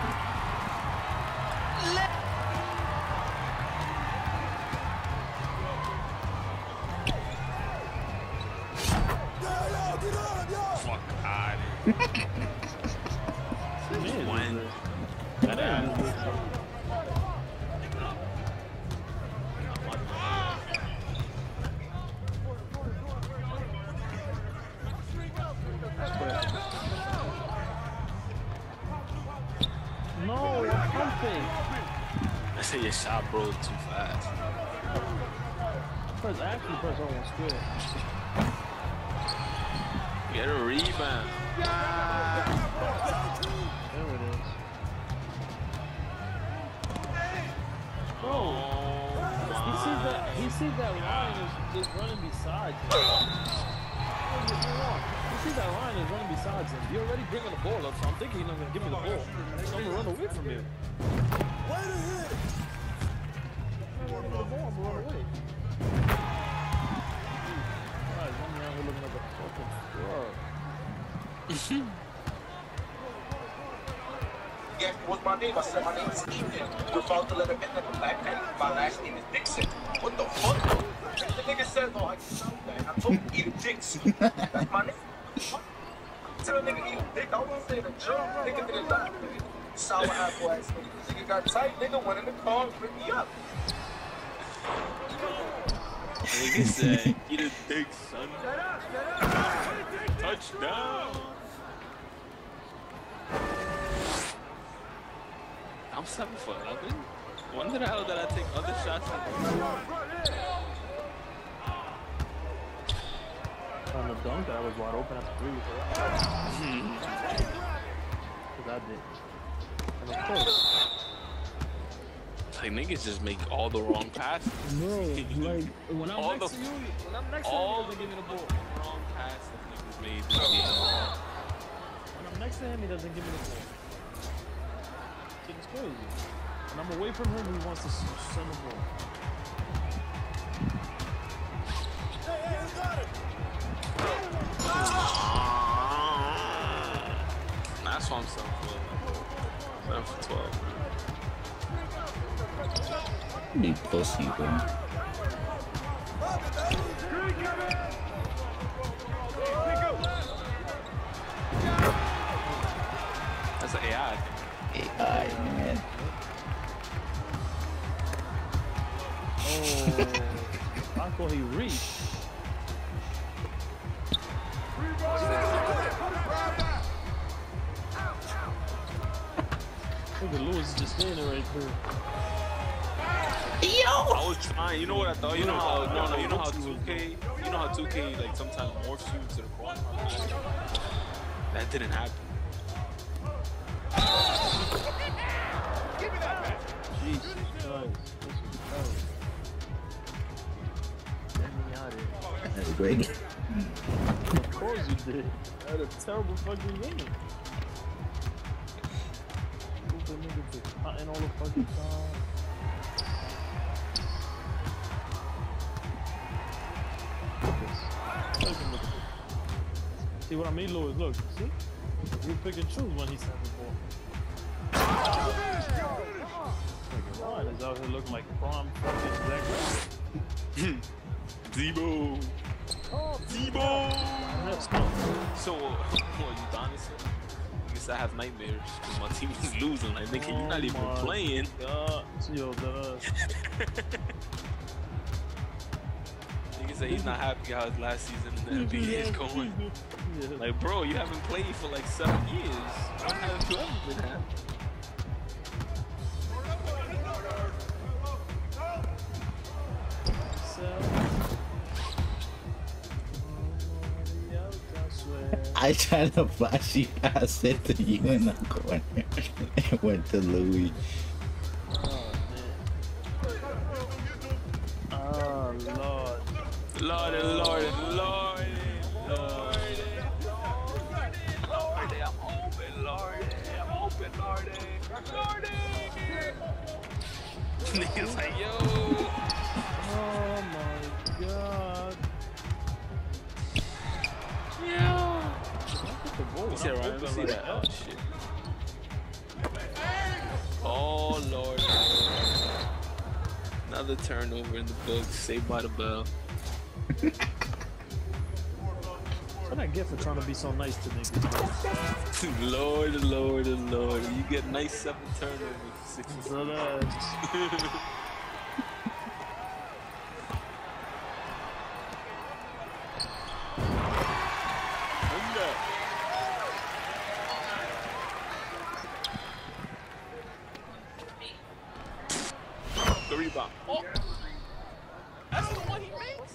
I: Fuck out of here. One. That ass.
A: No, I'm pumping.
I: I say your shot broke too fast.
A: Press actually press on one square.
I: Get a rebound.
A: There it is. Bro, he sees that he sees that line is just running beside him. Don't get me wrong. He sees that line is running beside him. You're already bringing the ball up, so I'm thinking he's not gonna give me the ball. So I'm gonna run away from you.
D: Way to hit!
A: I'm gonna run the ball, I'm gonna run away. Alright, I'm around here looking like a fucking scrub.
H: Yeah, what's my name? I said my name is Ethan. You're about to let him in like a black man. My last name is Dixon. What the fuck? The nigga said, oh, I sound that. I told him eat a dick. That's my name. What? Tell a nigga eat a dick. I was saying a joke. Nigga didn't laugh. Sour apple ass nigga. Nigga got tight, nigga went in the car and ripped me up.
I: Nigga said, eat a dick, son. Touchdown. I'm seven foot eleven. When the hell did I take other shots at?
A: On the dunk, I was wide open at the three. Because I did. And of course.
I: Like niggas just make all the wrong passes.
A: Bro, like when I'm
I: all
A: next
I: the,
A: to you, when I'm next
I: all
A: to
I: the
A: him, he doesn't give me the ball.
I: wrong passes niggas made this game.
A: When I'm next to him, he doesn't give me the ball. Shit is crazy. When I'm away from him, he wants to s- send the ball.
I: That's why I'm seven for seven for twelve.
B: Be pussy, bro.
I: That's an A I.
B: A I, man.
A: Oh, I thought he reached. Look at Lewis just standing right there.
I: I was trying. You know what I thought? You know how? No, no. You know how two K? You know how two K like sometimes morphs you to the corner? That didn't happen.
A: Jesus Christ. This is terrible. Get me out of here.
B: That's a great game.
A: Of course you did. That was a terrible fucking game. Stupid niggas just cutting all the fucking time. Look at this. Look at this. See what I mean, Louis? Look, see? You pick and choose when he sends the ball. Ryan is out here looking like prom fucking Zach Wilson.
I: Zebo.
A: Oh,
I: Zebo.
A: that's not.
I: So, what you Donaldson? I guess I have nightmares because my team is losing. Like, nigga, you're not even
A: Oh my
I: playing.
A: God, yo, does.
I: Nigga said he's not happy how his last season in the N B A is going.
A: Yeah.
I: Like, bro, you haven't played for like seven years. When have you ever been happy?
B: I tried to flashy pass it to you in the corner. It went to Louis.
A: Oh, Lord.
I: Lord and Lord and Lord and Lord. Lord, I'm open, Lord. I'm open, Lord. Lord. Niggas like, yo.
A: Oh, my God.
I: Yeah.
A: You
I: You see that, Ryan? You see that? Oh, shit. Oh, Lord. Another turnover in the books. Saved by the bell.
A: What I get for trying to be so nice to niggas?
I: Lord, Lord, Lord. You get nice seven turnovers. Six.
A: So that's...
I: The rebound. Oh. That's the one he makes?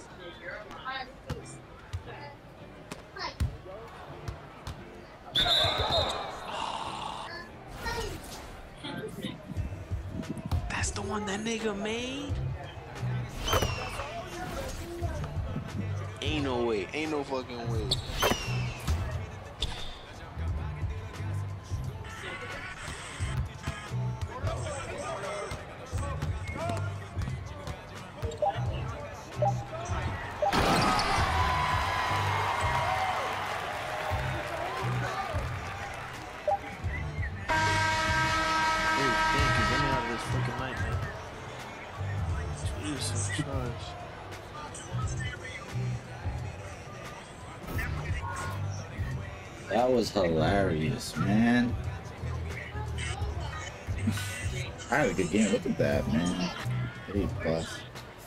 I: That's the one that nigga made? Ain't no way. Ain't no fucking way.
B: That was hilarious, man. I had a good game. Look at that, man. eighty plus.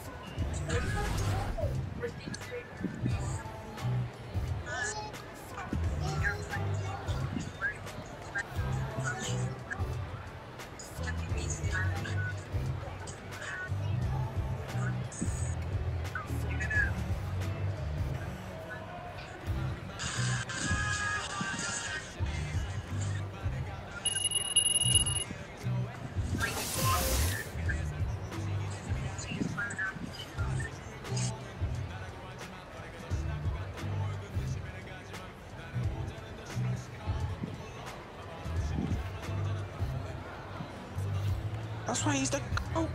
I: That's why he's the GOAT.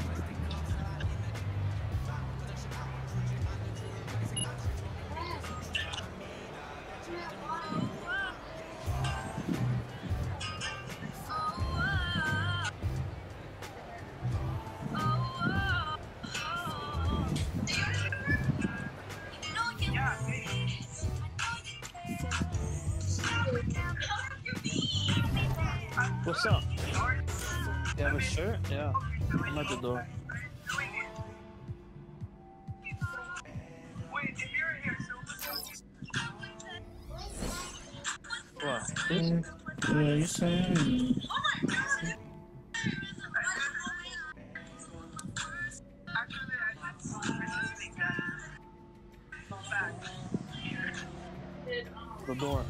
A: What's up? You have a shirt? Yeah. I'm at the door. What? This?
B: What are you saying?
A: The door.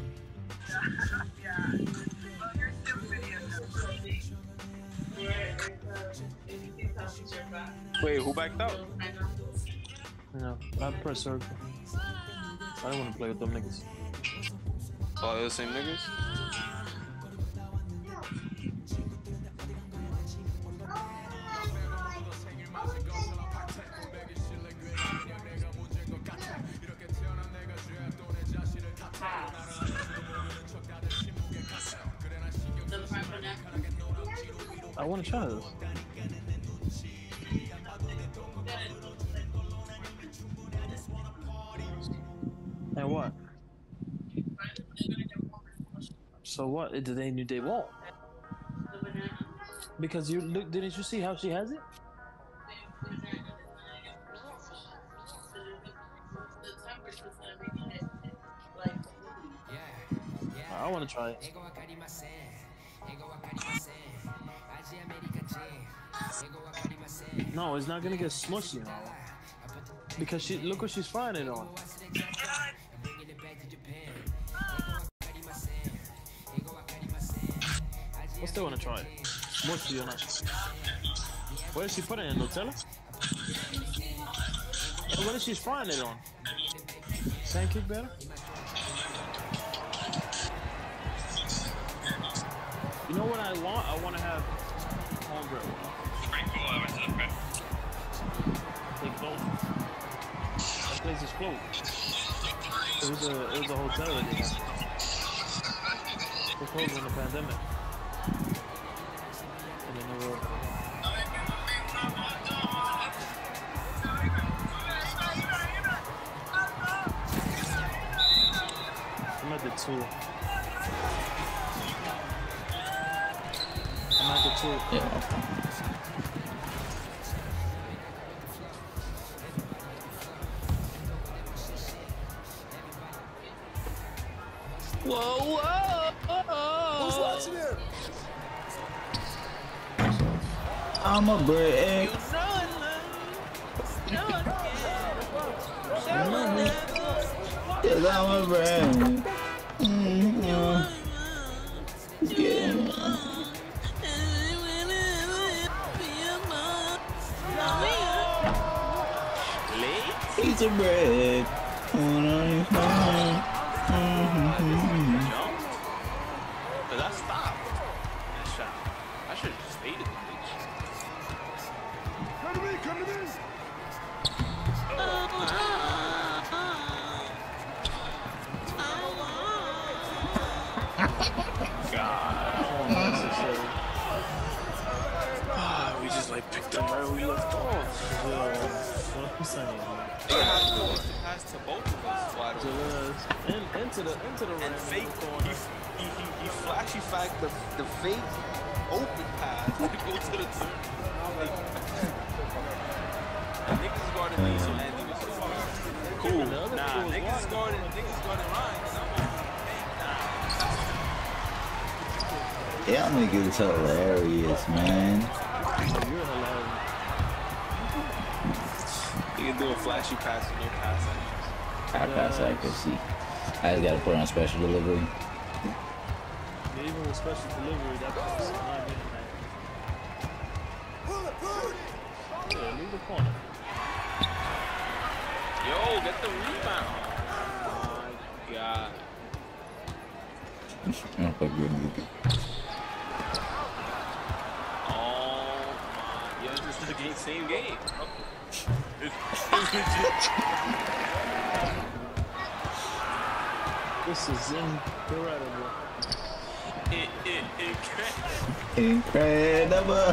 I: Wait, who backed out?
A: No, I press circle. I don't want to play with them niggas.
I: Oh, they're the same niggas?
A: I want to try this. And what? So what? Did they knew they won't? Because you look, didn't you see how she has it? I want to try it. No, it's not gonna get smushy now. Because she look what she's frying it on. I still wanna try it. Smushy or not? Where is she putting it in Nutella? What is she frying it on? Pancake batter? You know what I want? I want to have homebrew.
J: Pretty cool. I went to the prep.
A: They closed. That place is closed. It was a it was a hotel that they had. They closed in the pandemic. And they never opened. I'm at the two. I'm at the two.
B: Yeah.
A: Whoa, whoa, whoa.
D: Who's watching here?
B: I'm a brick. Yes, I'm a brick. Mm-hmm. Yeah. Piece of bread. Mm-hmm.
I: Cause I stopped that shot. I should have just stayed at the bitch.
D: Come to me, come to me.
I: God. Oh, we just like picked up where we left off.
A: What I'm saying.
I: They have to pass to both of us wide open.
A: In, into the into the
I: And
A: rim.
I: fake, he, he, he, he flashy fact the, the fake open pass Go to the turn. And niggas guarding me, so Andy was so far. Cool. Nah, niggas guarding, niggas guarding Ryan.
B: Y'all niggas hilarious, man.
I: You can do a flashy pass with no pass.
B: I pass accuracy. I just gotta put on special delivery.
A: Yeah, even with special delivery, that pass is not getting that. Yeah, leave the corner.
I: Yo, get the rebound. Oh my god.
B: Oh, fuck you, nigga.
I: Oh my. Yo, this is the game, same game.
A: This is incredible.
I: It, it, it,
B: Incredible.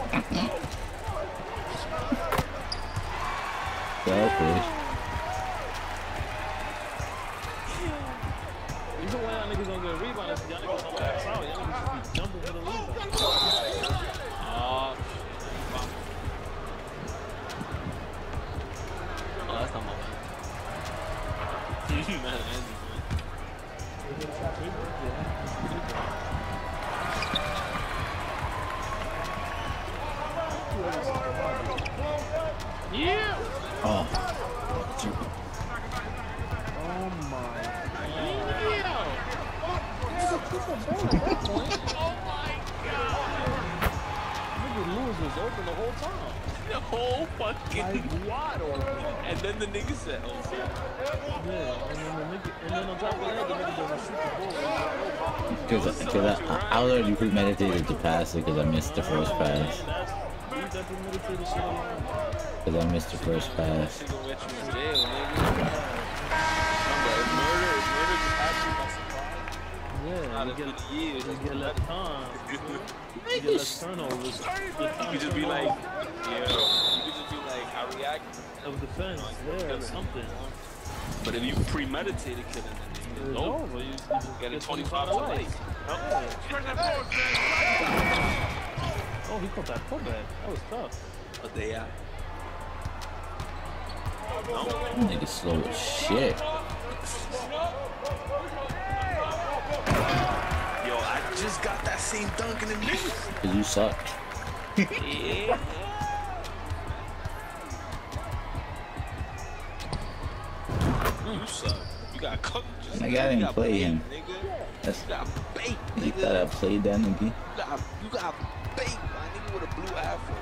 B: Selfish.
A: Even when y'all niggas don't get a rebound, y'all niggas don't pass out. Y'all niggas just be jumping for the rebound.
I: Oh, oh, that's not my bad. Man, man.
A: Yeah.
B: Oh.
A: Oh my. Yeah.
I: Oh my god.
A: Nigga Lewis was open the whole time.
I: The whole fucking
A: Like wide open.
I: and then the nigga said, "Oh, sorry."
A: Yeah, and then the nigga, and then on top of that, the nigga doesn't shoot the ball.
B: Because I, I was already premeditated to pass it because I missed the first pass. Because I missed the first pass.
I: Nigga went you in jail, nigga. It's murder, it's murder just happened by surprise.
A: Yeah,
I: Not
A: you
I: a
A: get,
I: good year.
A: you get less time. You get less turnovers.
I: You could just be like, yeah. You could just be like, I react.
A: Of defense, yeah, something.
I: But if you premeditated killing the nigga,
A: It's
I: nope.
A: over. You, you just
I: Get a
A: get
I: twenty-five
A: to
I: to life. Nope.
A: Oh, he caught that putback. That was tough.
I: But they out. No.
B: Nigga slow as shit.
I: Yo, I just got that same dunk in the news.
B: Cause you suck.
I: Yeah. You suck. You got cooked. Just
B: Nigga, I didn't play him.
I: Nigga.
B: That's,
I: You got bait,
B: you
I: nigga.
B: thought I played that nigga?
I: You got, you got bait, my nigga, with a blue afro.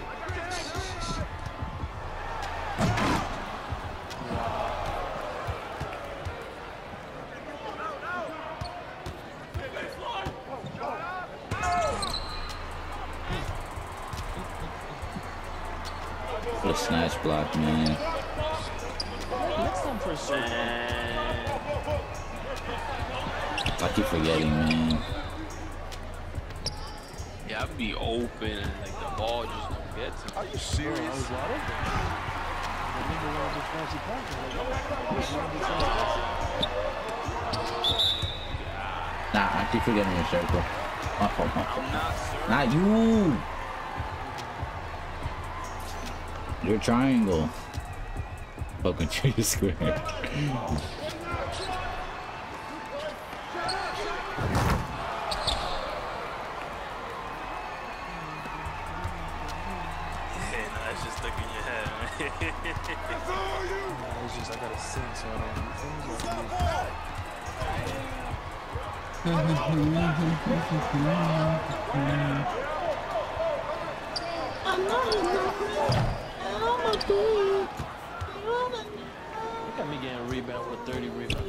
B: For the snatch block, man.
A: Next time for sure.
B: I keep forgetting, man.
I: Yeah, I'd be open and like the ball just don't get to me.
D: Are you
A: I was
D: serious?
A: wide open. The nigga wanted this fancy passes. Like, oh, this wanted this fancy passes.
B: Nah, I keep forgetting your circle. My fault, my fault.
I: I'm not certain.
B: Not you! Your triangle. Fucking tree square.
I: Yeah, no, that's just stuck in your head, man.
A: Nah, it's just I gotta sing, so I Look at me getting a rebound with thirty rebounds.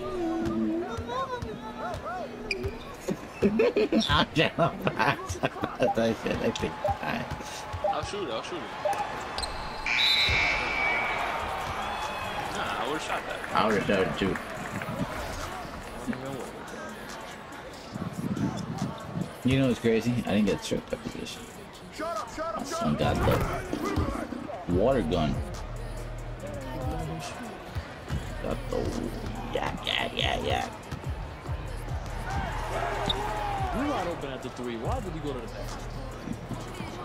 B: I'm just a pass. That shit, I think. Alright.
I: I'll shoot it, I'll shoot it. Nah, I would've shot that.
B: I would've done it too. You know what's crazy? I didn't get struck by position.
D: Shut up, shut
B: My
D: up, shut
B: son
D: up.
B: got the water gun. Got the yeah, yeah, yeah, yeah.
A: We wide open at the three. Why did we go to the back?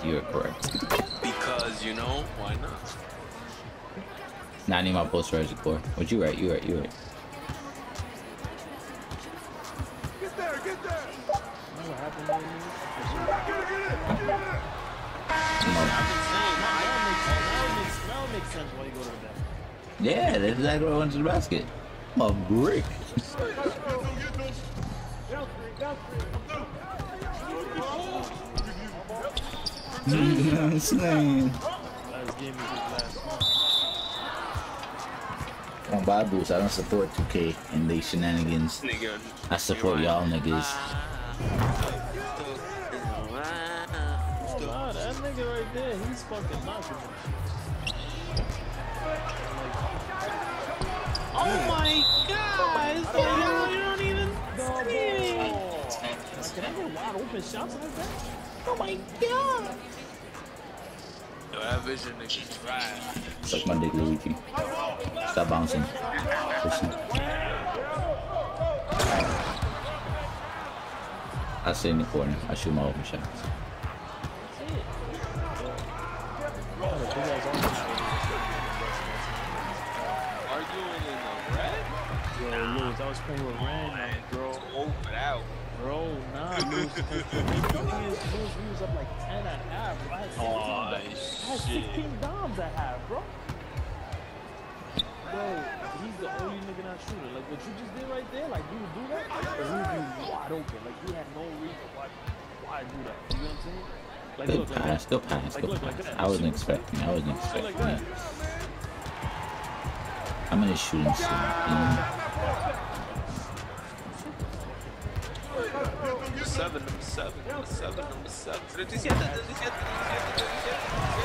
B: you're correct.
I: Because, you know, why not?
B: Not any more posterized core. But you right, you right, you right.
D: Get there, get there.
A: What happened to me?
D: Get it, get it, get it.
A: Now it makes sense why you go to the back.
B: Yeah, that's exactly what I went to the basket. I'm a brick. You know what I'm saying?
A: Last game is his last one.
B: On Bad Boost, I don't support two K and they shenanigans.
I: Nigga.
B: I support y'all niggas.
A: Oh, that nigga right there, he's fucking knocking it. Oh my god! It's like, yo, you don't even see it! Like, can I get wide open shots like that? Oh my god!
I: Yo, that vision nigga trash.
B: Suck my dick, Luigi. Stop bouncing. Listen. I stay in the corner. I shoot my open shots.
I: Arguing in the red?
A: Yo, Lewis, I was playing with Rand, bro.
I: Open out.
A: Bro, nah, Lewis. The thing is, Lewis, we was up like ten and a half, bro. I had sixteen,
I: Oh,
A: I had sixteen doms at half, bro. Bro, he's the only nigga not shooter. Like, what you just did right there, like, you would do that, but he would be wide open. Like, he had no reason why, why do that. You know what I'm saying? Like,
B: Good
A: look, like
B: pass,
A: that.
B: good pass,
A: Like,
B: good
A: look, like
B: pass.
A: that.
B: I wasn't expecting, I wasn't
A: Shit like
B: expecting.
A: that.
B: I'm in a shooting scene, you know?
I: Seven, number seven, number seven, number seven. Despierta, despierta, despierta,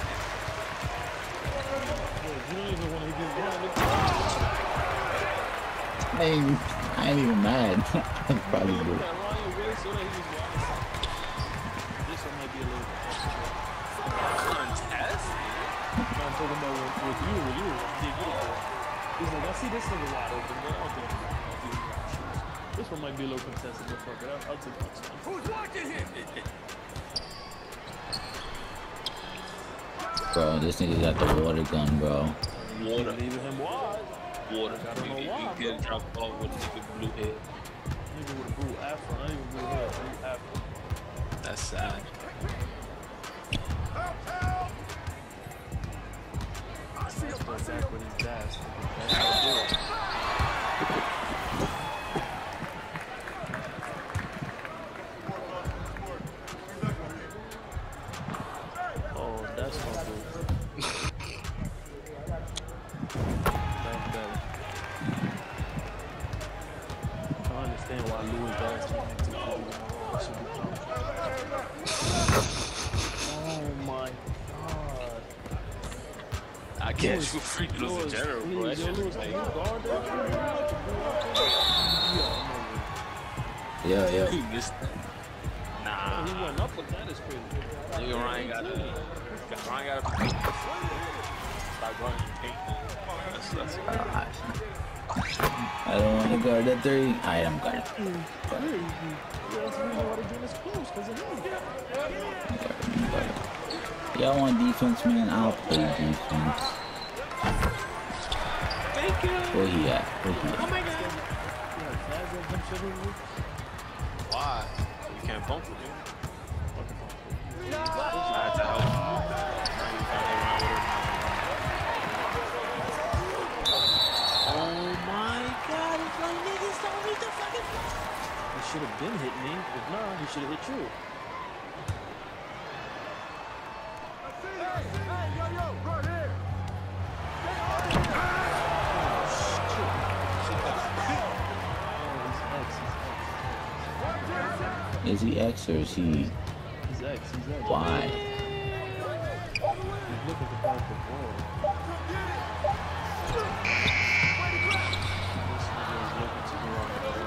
A: You don't even want to get down.
B: I ain't, I ain't even mad. I'm probably good.
A: This one might be a little
I: contest?
A: No, I'm talking about with, with you, with you. Yeah, you He's like, I see this nigga wide open, man. I'll do it. I'll do it. This one might be a little contested, but fuck it. I'll, I'll take this one.
D: Who's watching here?
B: Bro, this nigga got the water gun, bro.
I: Water.
A: Leaving him wide.
I: Water.
A: I don't know
I: You-
A: why,
I: You get
A: bro.
I: dropped off with a nigga blue head.
A: Nigga with a blue afro, not even blue hair, blue afro.
I: That's sad.
A: Let's go back with his gas. That's how I do it. Oh, that's not good. That's better. I understand why Louis does to make two people in a row. That should be common. Oh my god.
I: I can't shoot free throws in general, bro. That shit is like,
B: Yeah, yeah.
I: he missed that. Nah.
A: He went up with that is crazy.
I: Nigga Ryan got a. Ryan got a. Start running in paint. That's, that's
B: I don't want to guard that three. I am guarding.
A: That's the reason why the game is close, because of him.
B: Y'all want defense, man? I'll play defense.
A: Thank you.
B: Where he at? Where he
A: Oh
B: at?
A: my god.
I: why. You can't bump with him.
A: No.
I: I had to help him.
A: Oh my god, it's like niggas don't need the fucking fly. He should have been hit me. If not, he should have hit you.
D: Hey, hey, yo, yo, right here.
B: Is he X or is he?
A: He's X, he's X.
B: Why?
A: He's looking to pass the ball. This nigga is looking to go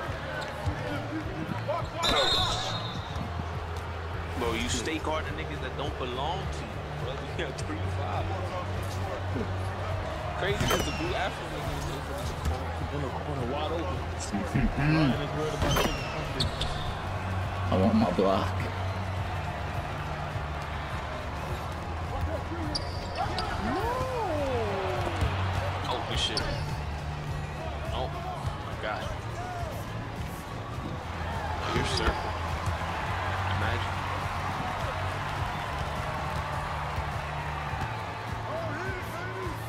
A: on the ball.
I: Bro, you stay guarding niggas that don't belong to you, bro. You got three five. Crazy because the blue Afro nigga is open in the corner.
A: In the corner, wide open. Ryan is worried about taking something.
B: I want my block.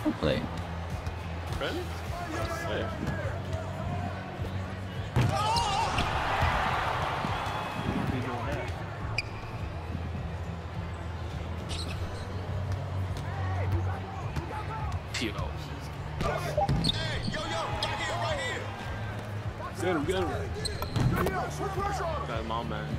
B: Play.
I: Really? Where? Yo. Get him, get him. Got my man.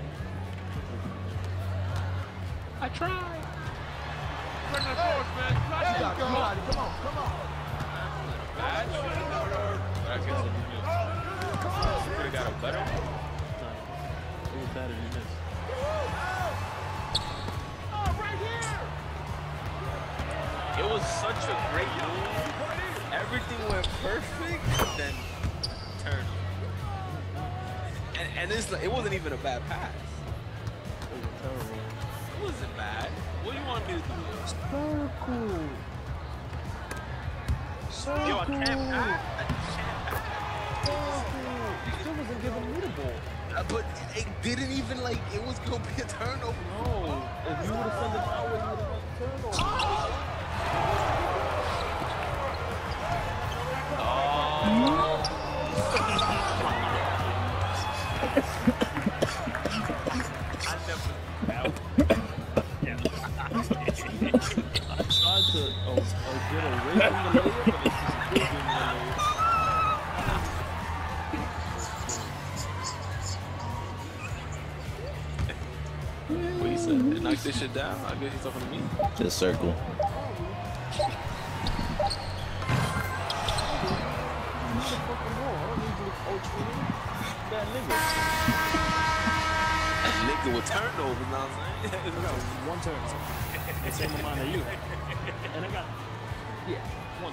I: I tried.
D: Bring the force, man. There you go. Come on, come on, come on.
I: Bad. But I guess it missed. Could have got a better one.
A: No, it was better than this.
D: Oh, right here.
I: It was such a great move. Everything went perfect, then turned. And, and it's like, it wasn't even a bad pass.
A: It was terrible.
I: It wasn't bad. What do you want me to do?
A: Circle. Circle.
I: Yo, I can't pass. I can't pass.
A: Circle. You still wasn't giving me the ball.
I: Uh, but it didn't even like, it was going to be a turnover.
A: No. If you would have sent it my way, you would have got the turnover. Oh, oh, get away from the layup, but it's just still getting the layup.
I: What you said? They knocked this shit down? I guess he's talking to me.
B: Just circle.
A: That nigga.
I: That nigga with turnovers, you know what I'm saying?
A: I got one turnover. The same amount of you. And I got, yeah, one.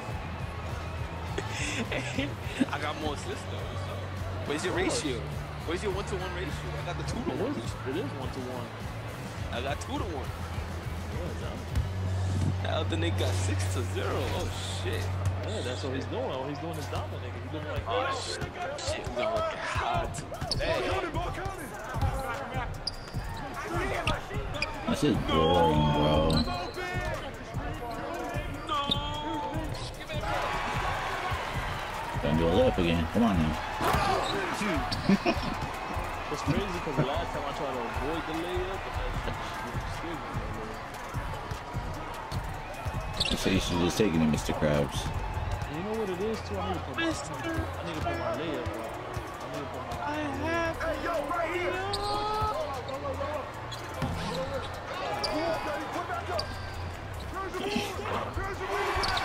I: I got more assists though. So. Where's your ratio? Where's your one to one ratio? I got the two to
A: It
I: one.
A: is, it is one to one.
I: I got two to one.
A: Yeah,
I: That other nigga got six to zero. Oh shit.
A: yeah, that's what he's doing. Oh, he's doing his dominant nigga. He's doing like
I: Oh
A: that.
I: shit. Shit, we gonna get hot. Hey.
B: That shit's boring, bro. Gonna do a layup again. Come on now.
A: It's crazy because the last time I tried to avoid the layup, but that's
B: You say you should just taking it, Mister Krabs.
A: you know what it is too? I need to put my, I need to put my layup up. I need to put my
D: I have. Hey, yo, right here. Put back up. Here's the ball. Here's the rebound.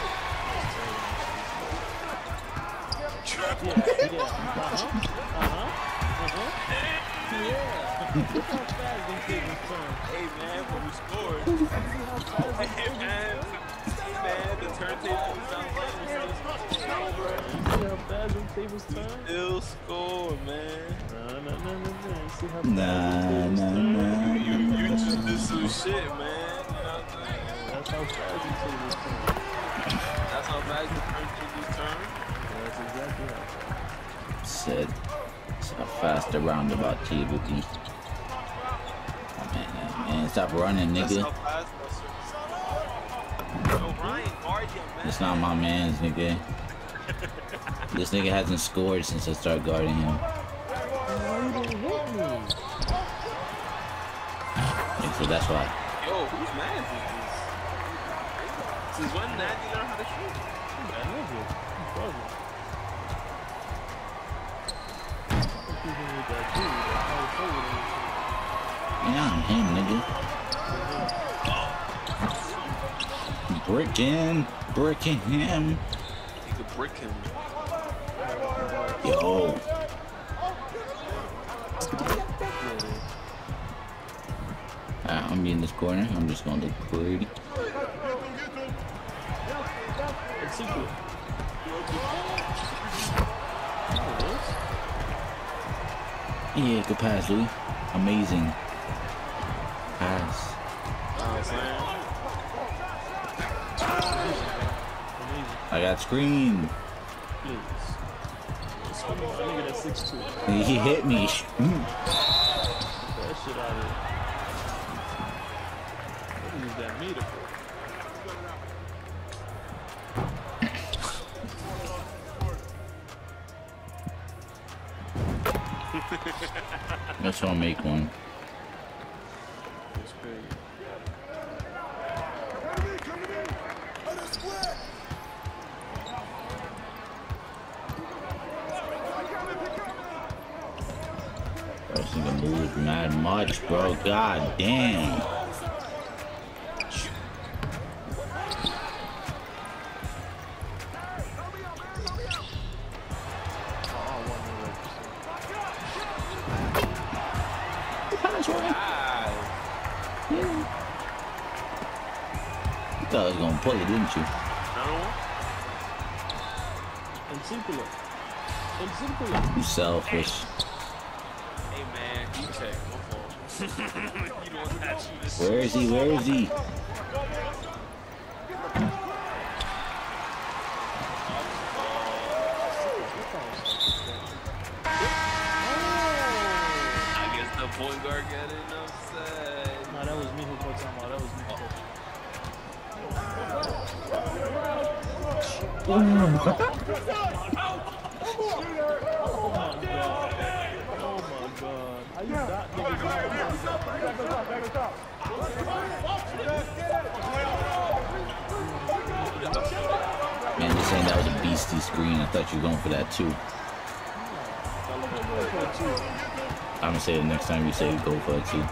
A: Yeah, yeah. Uh-huh. Uh-huh. Uh-huh. Yeah. Look how fast these things turn.
I: Hey man, when we scored. Hey man. Hey man, the turntable sounds like we still scoring.
A: You see how fast these tables turn?
I: Still score, man.
A: Nah, nah, nah, nah, nah. You see how fast
B: Nah,
A: these tables
B: nah,
A: turn?
B: nah.
I: You, you just did some shit, man. You know what I'm saying?
A: That's how fast these tables turn.
I: That's how fast the turntables turn.
A: That's exactly right.
B: Said, it's a faster roundabout table be. Oh, man, man, man, stop running,
I: That's
B: nigga.
I: how fast that's Yo, Ryan, guard your man.
B: It's not my man's, nigga. This nigga hasn't scored since I started guarding him.
A: Why you didn't hit me?
B: And so that's why.
I: Yo, whose man is this? Since when Nandy learned how to shoot?
A: That nigga. He's bugging. Even with that dude, that power forward and shit.
B: Yeah, I'm him, nigga. Bricking, bricking him.
I: You could brick him.
B: Yo. Alright, I'm in this corner. I'm just gonna look pretty.
A: It's secret.
B: Yeah, good pass, Louis. Amazing pass. I got screen.
A: Please. That nigga that's six two.
B: He hit me.
A: Get that shit out of here. What do you use that meter for?
B: just want to make one.
A: That's crazy.
B: This nigga moves mad much, bro. God damn. You thought I was gonna pull it, didn't you?
A: And simple. And simple.
B: You selfish.
I: Hey man, you check. My fault. You don't have to this.
B: Where is he? Where is he?
I: I guess the point guard got it upset.
A: No, that was me who put something out. That was me.
B: Oh my god.
A: Oh my god. Oh my god. How you got
B: Man, just saying that was a beastie screen. I thought you were going for that too. I'm gonna say it next time you say you go for it too.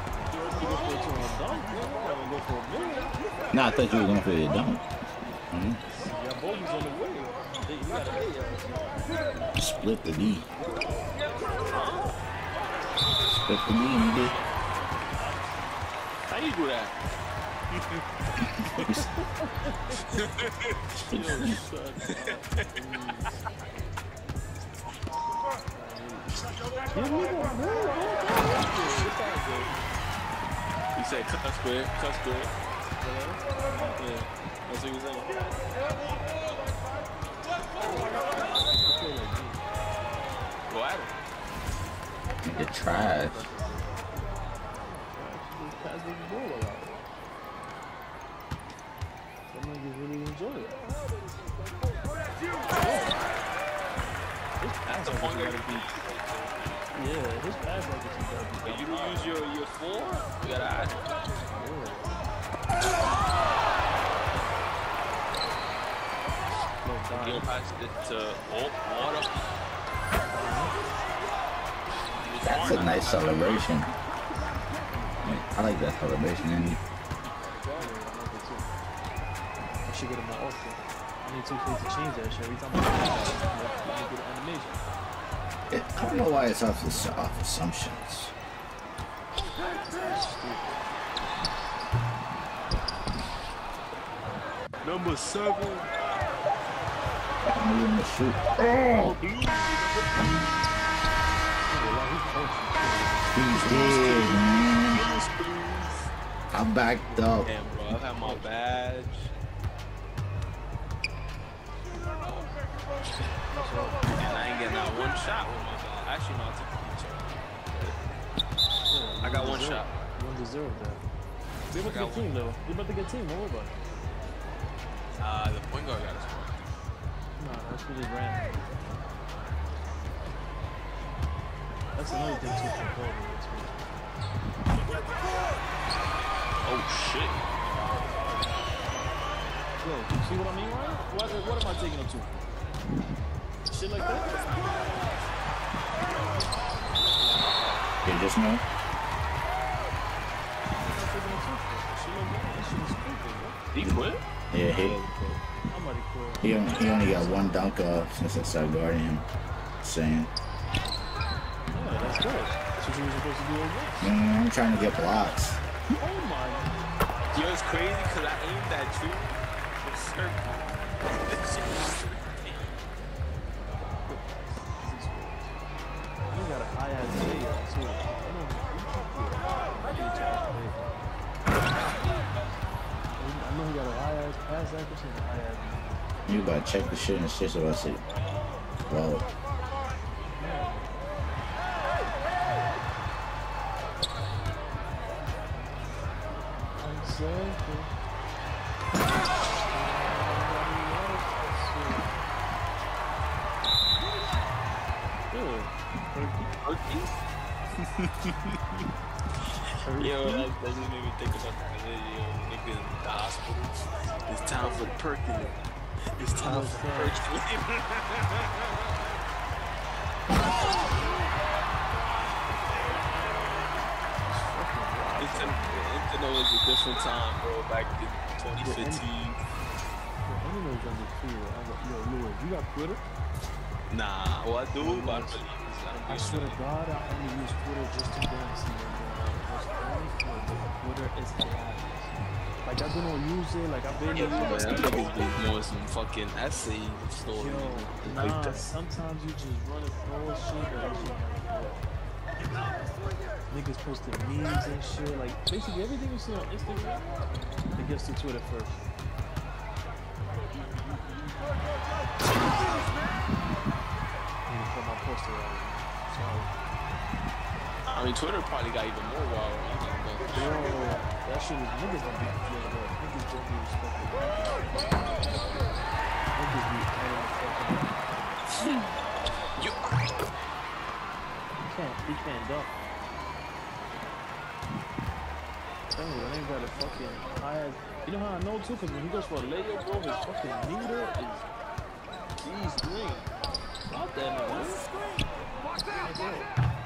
B: Nah, I thought you were going for it dunk. Mm-hmm. Split the D. Split the D, nigga.
I: How you do that? You said cut square, cut square. Yeah, that's what you saying. What?
B: Nigga trash.
A: Some niggas really enjoy it.
I: That's the point guard.
A: Yeah, his pass like it's
I: But you don't use your your four. You gotta add. You'll pass it to oh, water.
B: That's a nice celebration. I like that celebration. And
A: I should get him more often. I need two kids to change that shit every time I get an animation.
B: it, I don't know why it's off, this, off assumptions.
I: Number seven.
B: I'm gonna shoot. Oh! He's dead, man. I backed up.
I: Damn, bro, I've had my badge. And I ain't getting that one shot with my badge. Actually, no, I took one shot. I got one shot.
A: You don't deserve that. You're about to get team, though. You're about to get team. Don't worry about it.
I: Uh, the point guard got us.
A: Nah, that's really random. That's another thing too for Kobe.
I: Oh shit!
A: Yo, you see what I mean, right? What, what am I taking him to? Shit like that?
B: You just know?
I: He quit?
B: Yeah, he.
A: Somebody quit.
B: He only, he only got one dunk off since I started guarding him. Saying.
A: Yeah, that's good. That's what you were supposed to do over there.
B: Mm, I'm trying to get blocks.
A: Oh my.
I: Yo, it's crazy because I aimed at you from circle.
A: You got a high ass layup too. I know he got a high ass pass accuracy and a high ass.
B: You about to check the shit and shit about it. Wow.
I: Yo, that, that just made me think about the video. Nigga in the hospital. It's time for the percolate. It's time for the percolate. Nintendo was a different time, bro. Back in twenty fifteen.
A: Anyways, undefeated. I got, yo, Louis, you got Twitter?
I: Nah, well I do, but I don't really use it.
A: I swear to God, I only use Twitter just to go and see what's going on. That's only Twitter. Twitter is hilarious. Like I don't use it. Like I've been
I: Yeah, man,
A: using
I: I
A: it.
I: think it's just more some fucking essay story.
A: Yo,
I: like
A: nah.
I: that.
A: Sometimes you just run across shit that is just like, niggas posting memes and shit. Like basically everything you see on Instagram, it gets to Twitter first. Put my poster out. Sorry.
I: I mean, Twitter probably got even more wild. I don't know.
A: Yo, that shit is niggas don't be yo, bro. Niggas don't be respected. Niggas be fucking.
I: You
A: He can't. He can't dunk. Tell me, that nigga got a fucking high. You know how I know too? Cause when he goes for a layup, bro, his fucking meter is these green. Stop that nigga. That's it.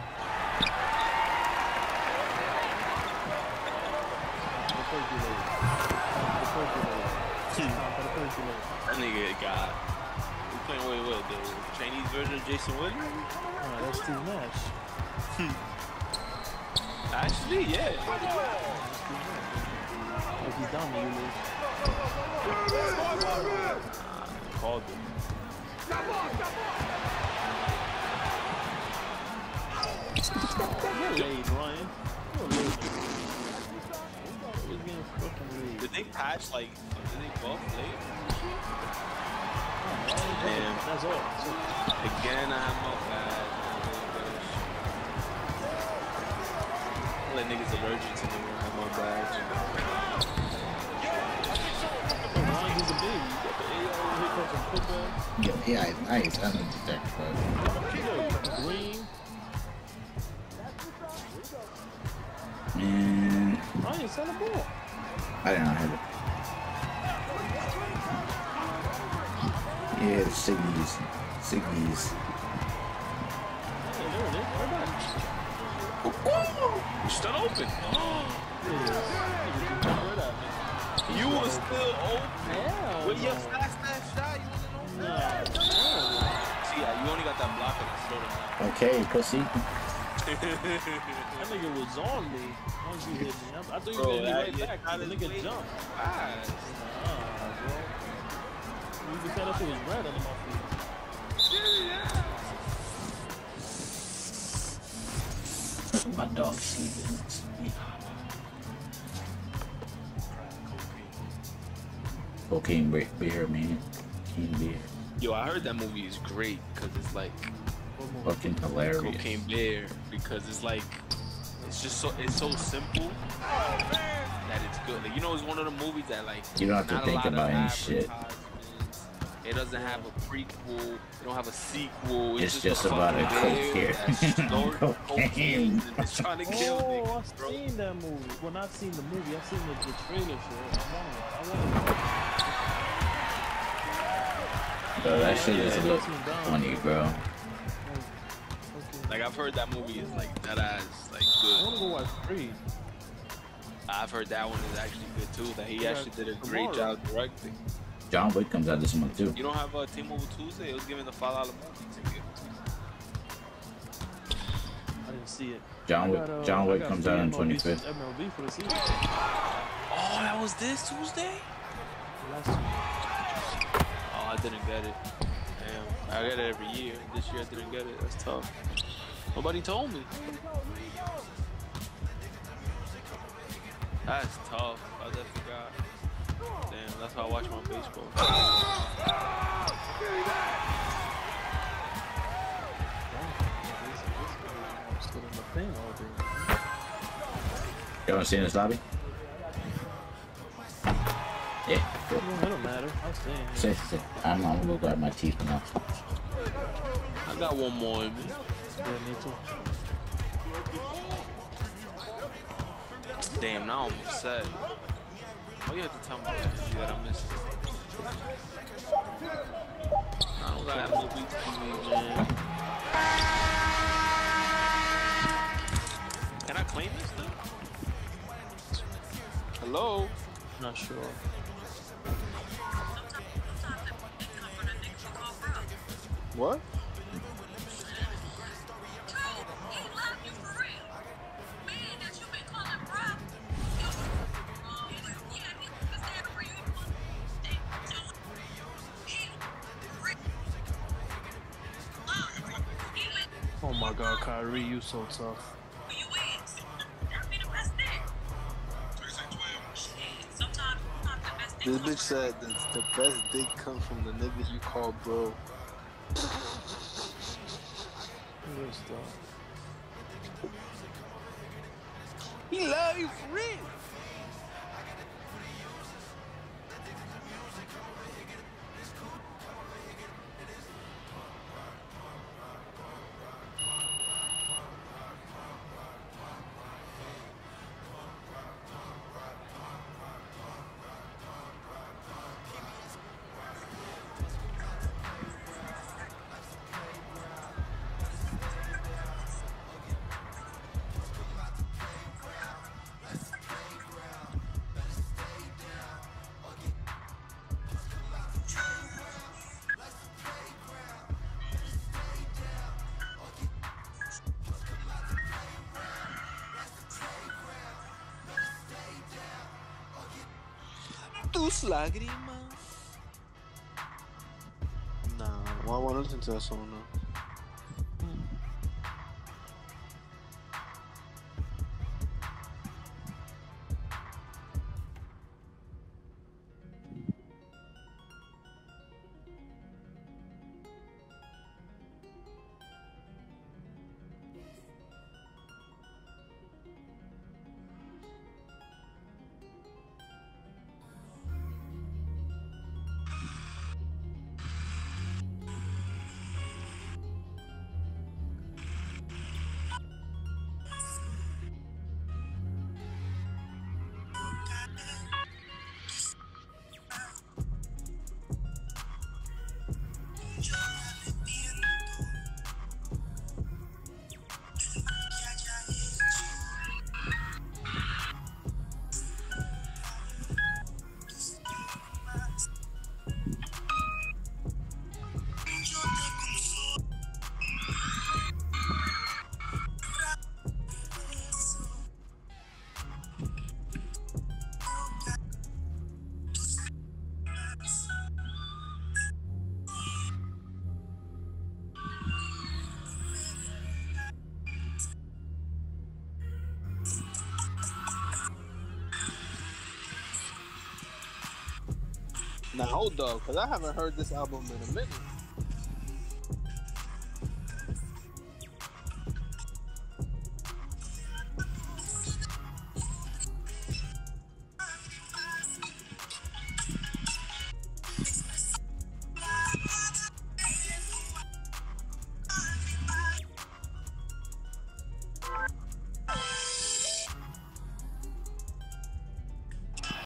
I: That nigga got. We playing with what? The Chinese version of Jason Williams?
A: Nah, that's Steve Nash.
I: Actually, yeah.
A: If he's down, you lose.
I: Nah, called him.
A: You're late, Ryan. You're late. You're getting fucking late.
I: Did they patch like? Did they buff late?
A: Damn. That's all. That's all.
I: Again, I have my bad. Let niggas allergic to me when I have my badge.
A: Ryan's a baby. You got the A O hiccups and football.
B: Yeah, yeah, I, I ain't telling you that, but
A: Green.
B: man,
A: Ryan, sell the ball.
B: I didn't know how to. Yeah, the Siggies, Siggies.
A: Hey, there it is. Right back.
I: You still open. You was still open.
A: Hell
I: With your
A: no.
I: fast ass shot, you wasn't open.
A: No. Hell
I: See, yeah, you only got that blocker that slowed him down.
B: Okay, pussy.
A: That nigga was on me once you hit me. I, I thought you
I: Bro,
A: were hitting me
I: that-
A: right
I: yeah,
A: back.
I: that
A: The
I: is
A: nigga
I: way
A: jumped.
I: fast.
A: Nah, bro. You can tell that shit was red under my feet.
B: My dog sleeping. Cocaine beer, beer, man. Cocaine beer.
I: Yo, I heard that movie is great because it's like
B: Fucking hilarious.
I: Cocaine Bear because it's like it's just so it's so simple that it's good. Like, you know, it's one of the movies that like
B: You don't have to
I: not a
B: think
I: lot of
B: about any shit.
I: advertisements. It doesn't have a prequel. You don't have a sequel.
B: It's
I: It's,
B: just
I: a
B: about a
I: fucking
B: coke
I: bear
B: here.
I: that's snorting
B: Cocaine.
I: cocaine and it's trying to kill
A: Oh,
I: niggas,
A: I've
I: bro.
A: seen that movie. Well, not seen the movie. I've seen the, the trailer for it. I want to. I want
B: Bro, that shit is a
A: Yeah,
B: little
A: that's me down.
B: funny, bro.
I: Like I've heard that movie is like that ass like
A: I
I: good.
A: want to go watch Creed.
I: I've heard that one is actually good too. That he
A: Yeah,
I: actually did a great
A: tomorrow.
I: job directing.
B: John Wick comes out this month too.
I: You don't have a T-Mobile Tuesday? It was giving the five dollar movie ticket.
A: I didn't see it.
B: John
A: I
B: Wick,
A: got, uh,
B: John
A: I
B: Wick
A: got
B: comes
A: free
B: out on
A: M L B
B: twenty-fifth.
A: M L B for the season.
I: Oh, that was this Tuesday?
A: Last two.
I: Oh, I didn't get it. Damn, I get it every year. This year I didn't get it. That's tough. Nobody told me. That's tough. I just forgot. Damn, that's how I watch my baseball.
A: Still in the thing all day.
B: You want to see in this lobby? Yeah, cool.
A: It don't matter. I'll stay in here.
B: Sit, sit. I'm, I'm gonna go grab my teeth now.
I: I got one more in me.
A: Yeah, me too.
I: Damn, now I'm upset. Why you have to tell me that? That I missed it. I don't got M L B T V, man. Can I claim this though? Hello?
A: Not sure.
I: What?
A: Oh my God, Kyrie, you so tough.
K: This bitch said that the best dick comes from the nigga you call bro.
I: He love you for real.
K: Tus lágrimas. Nah, why want to listen to that song now? Now hold up, cause I haven't heard this album in a minute.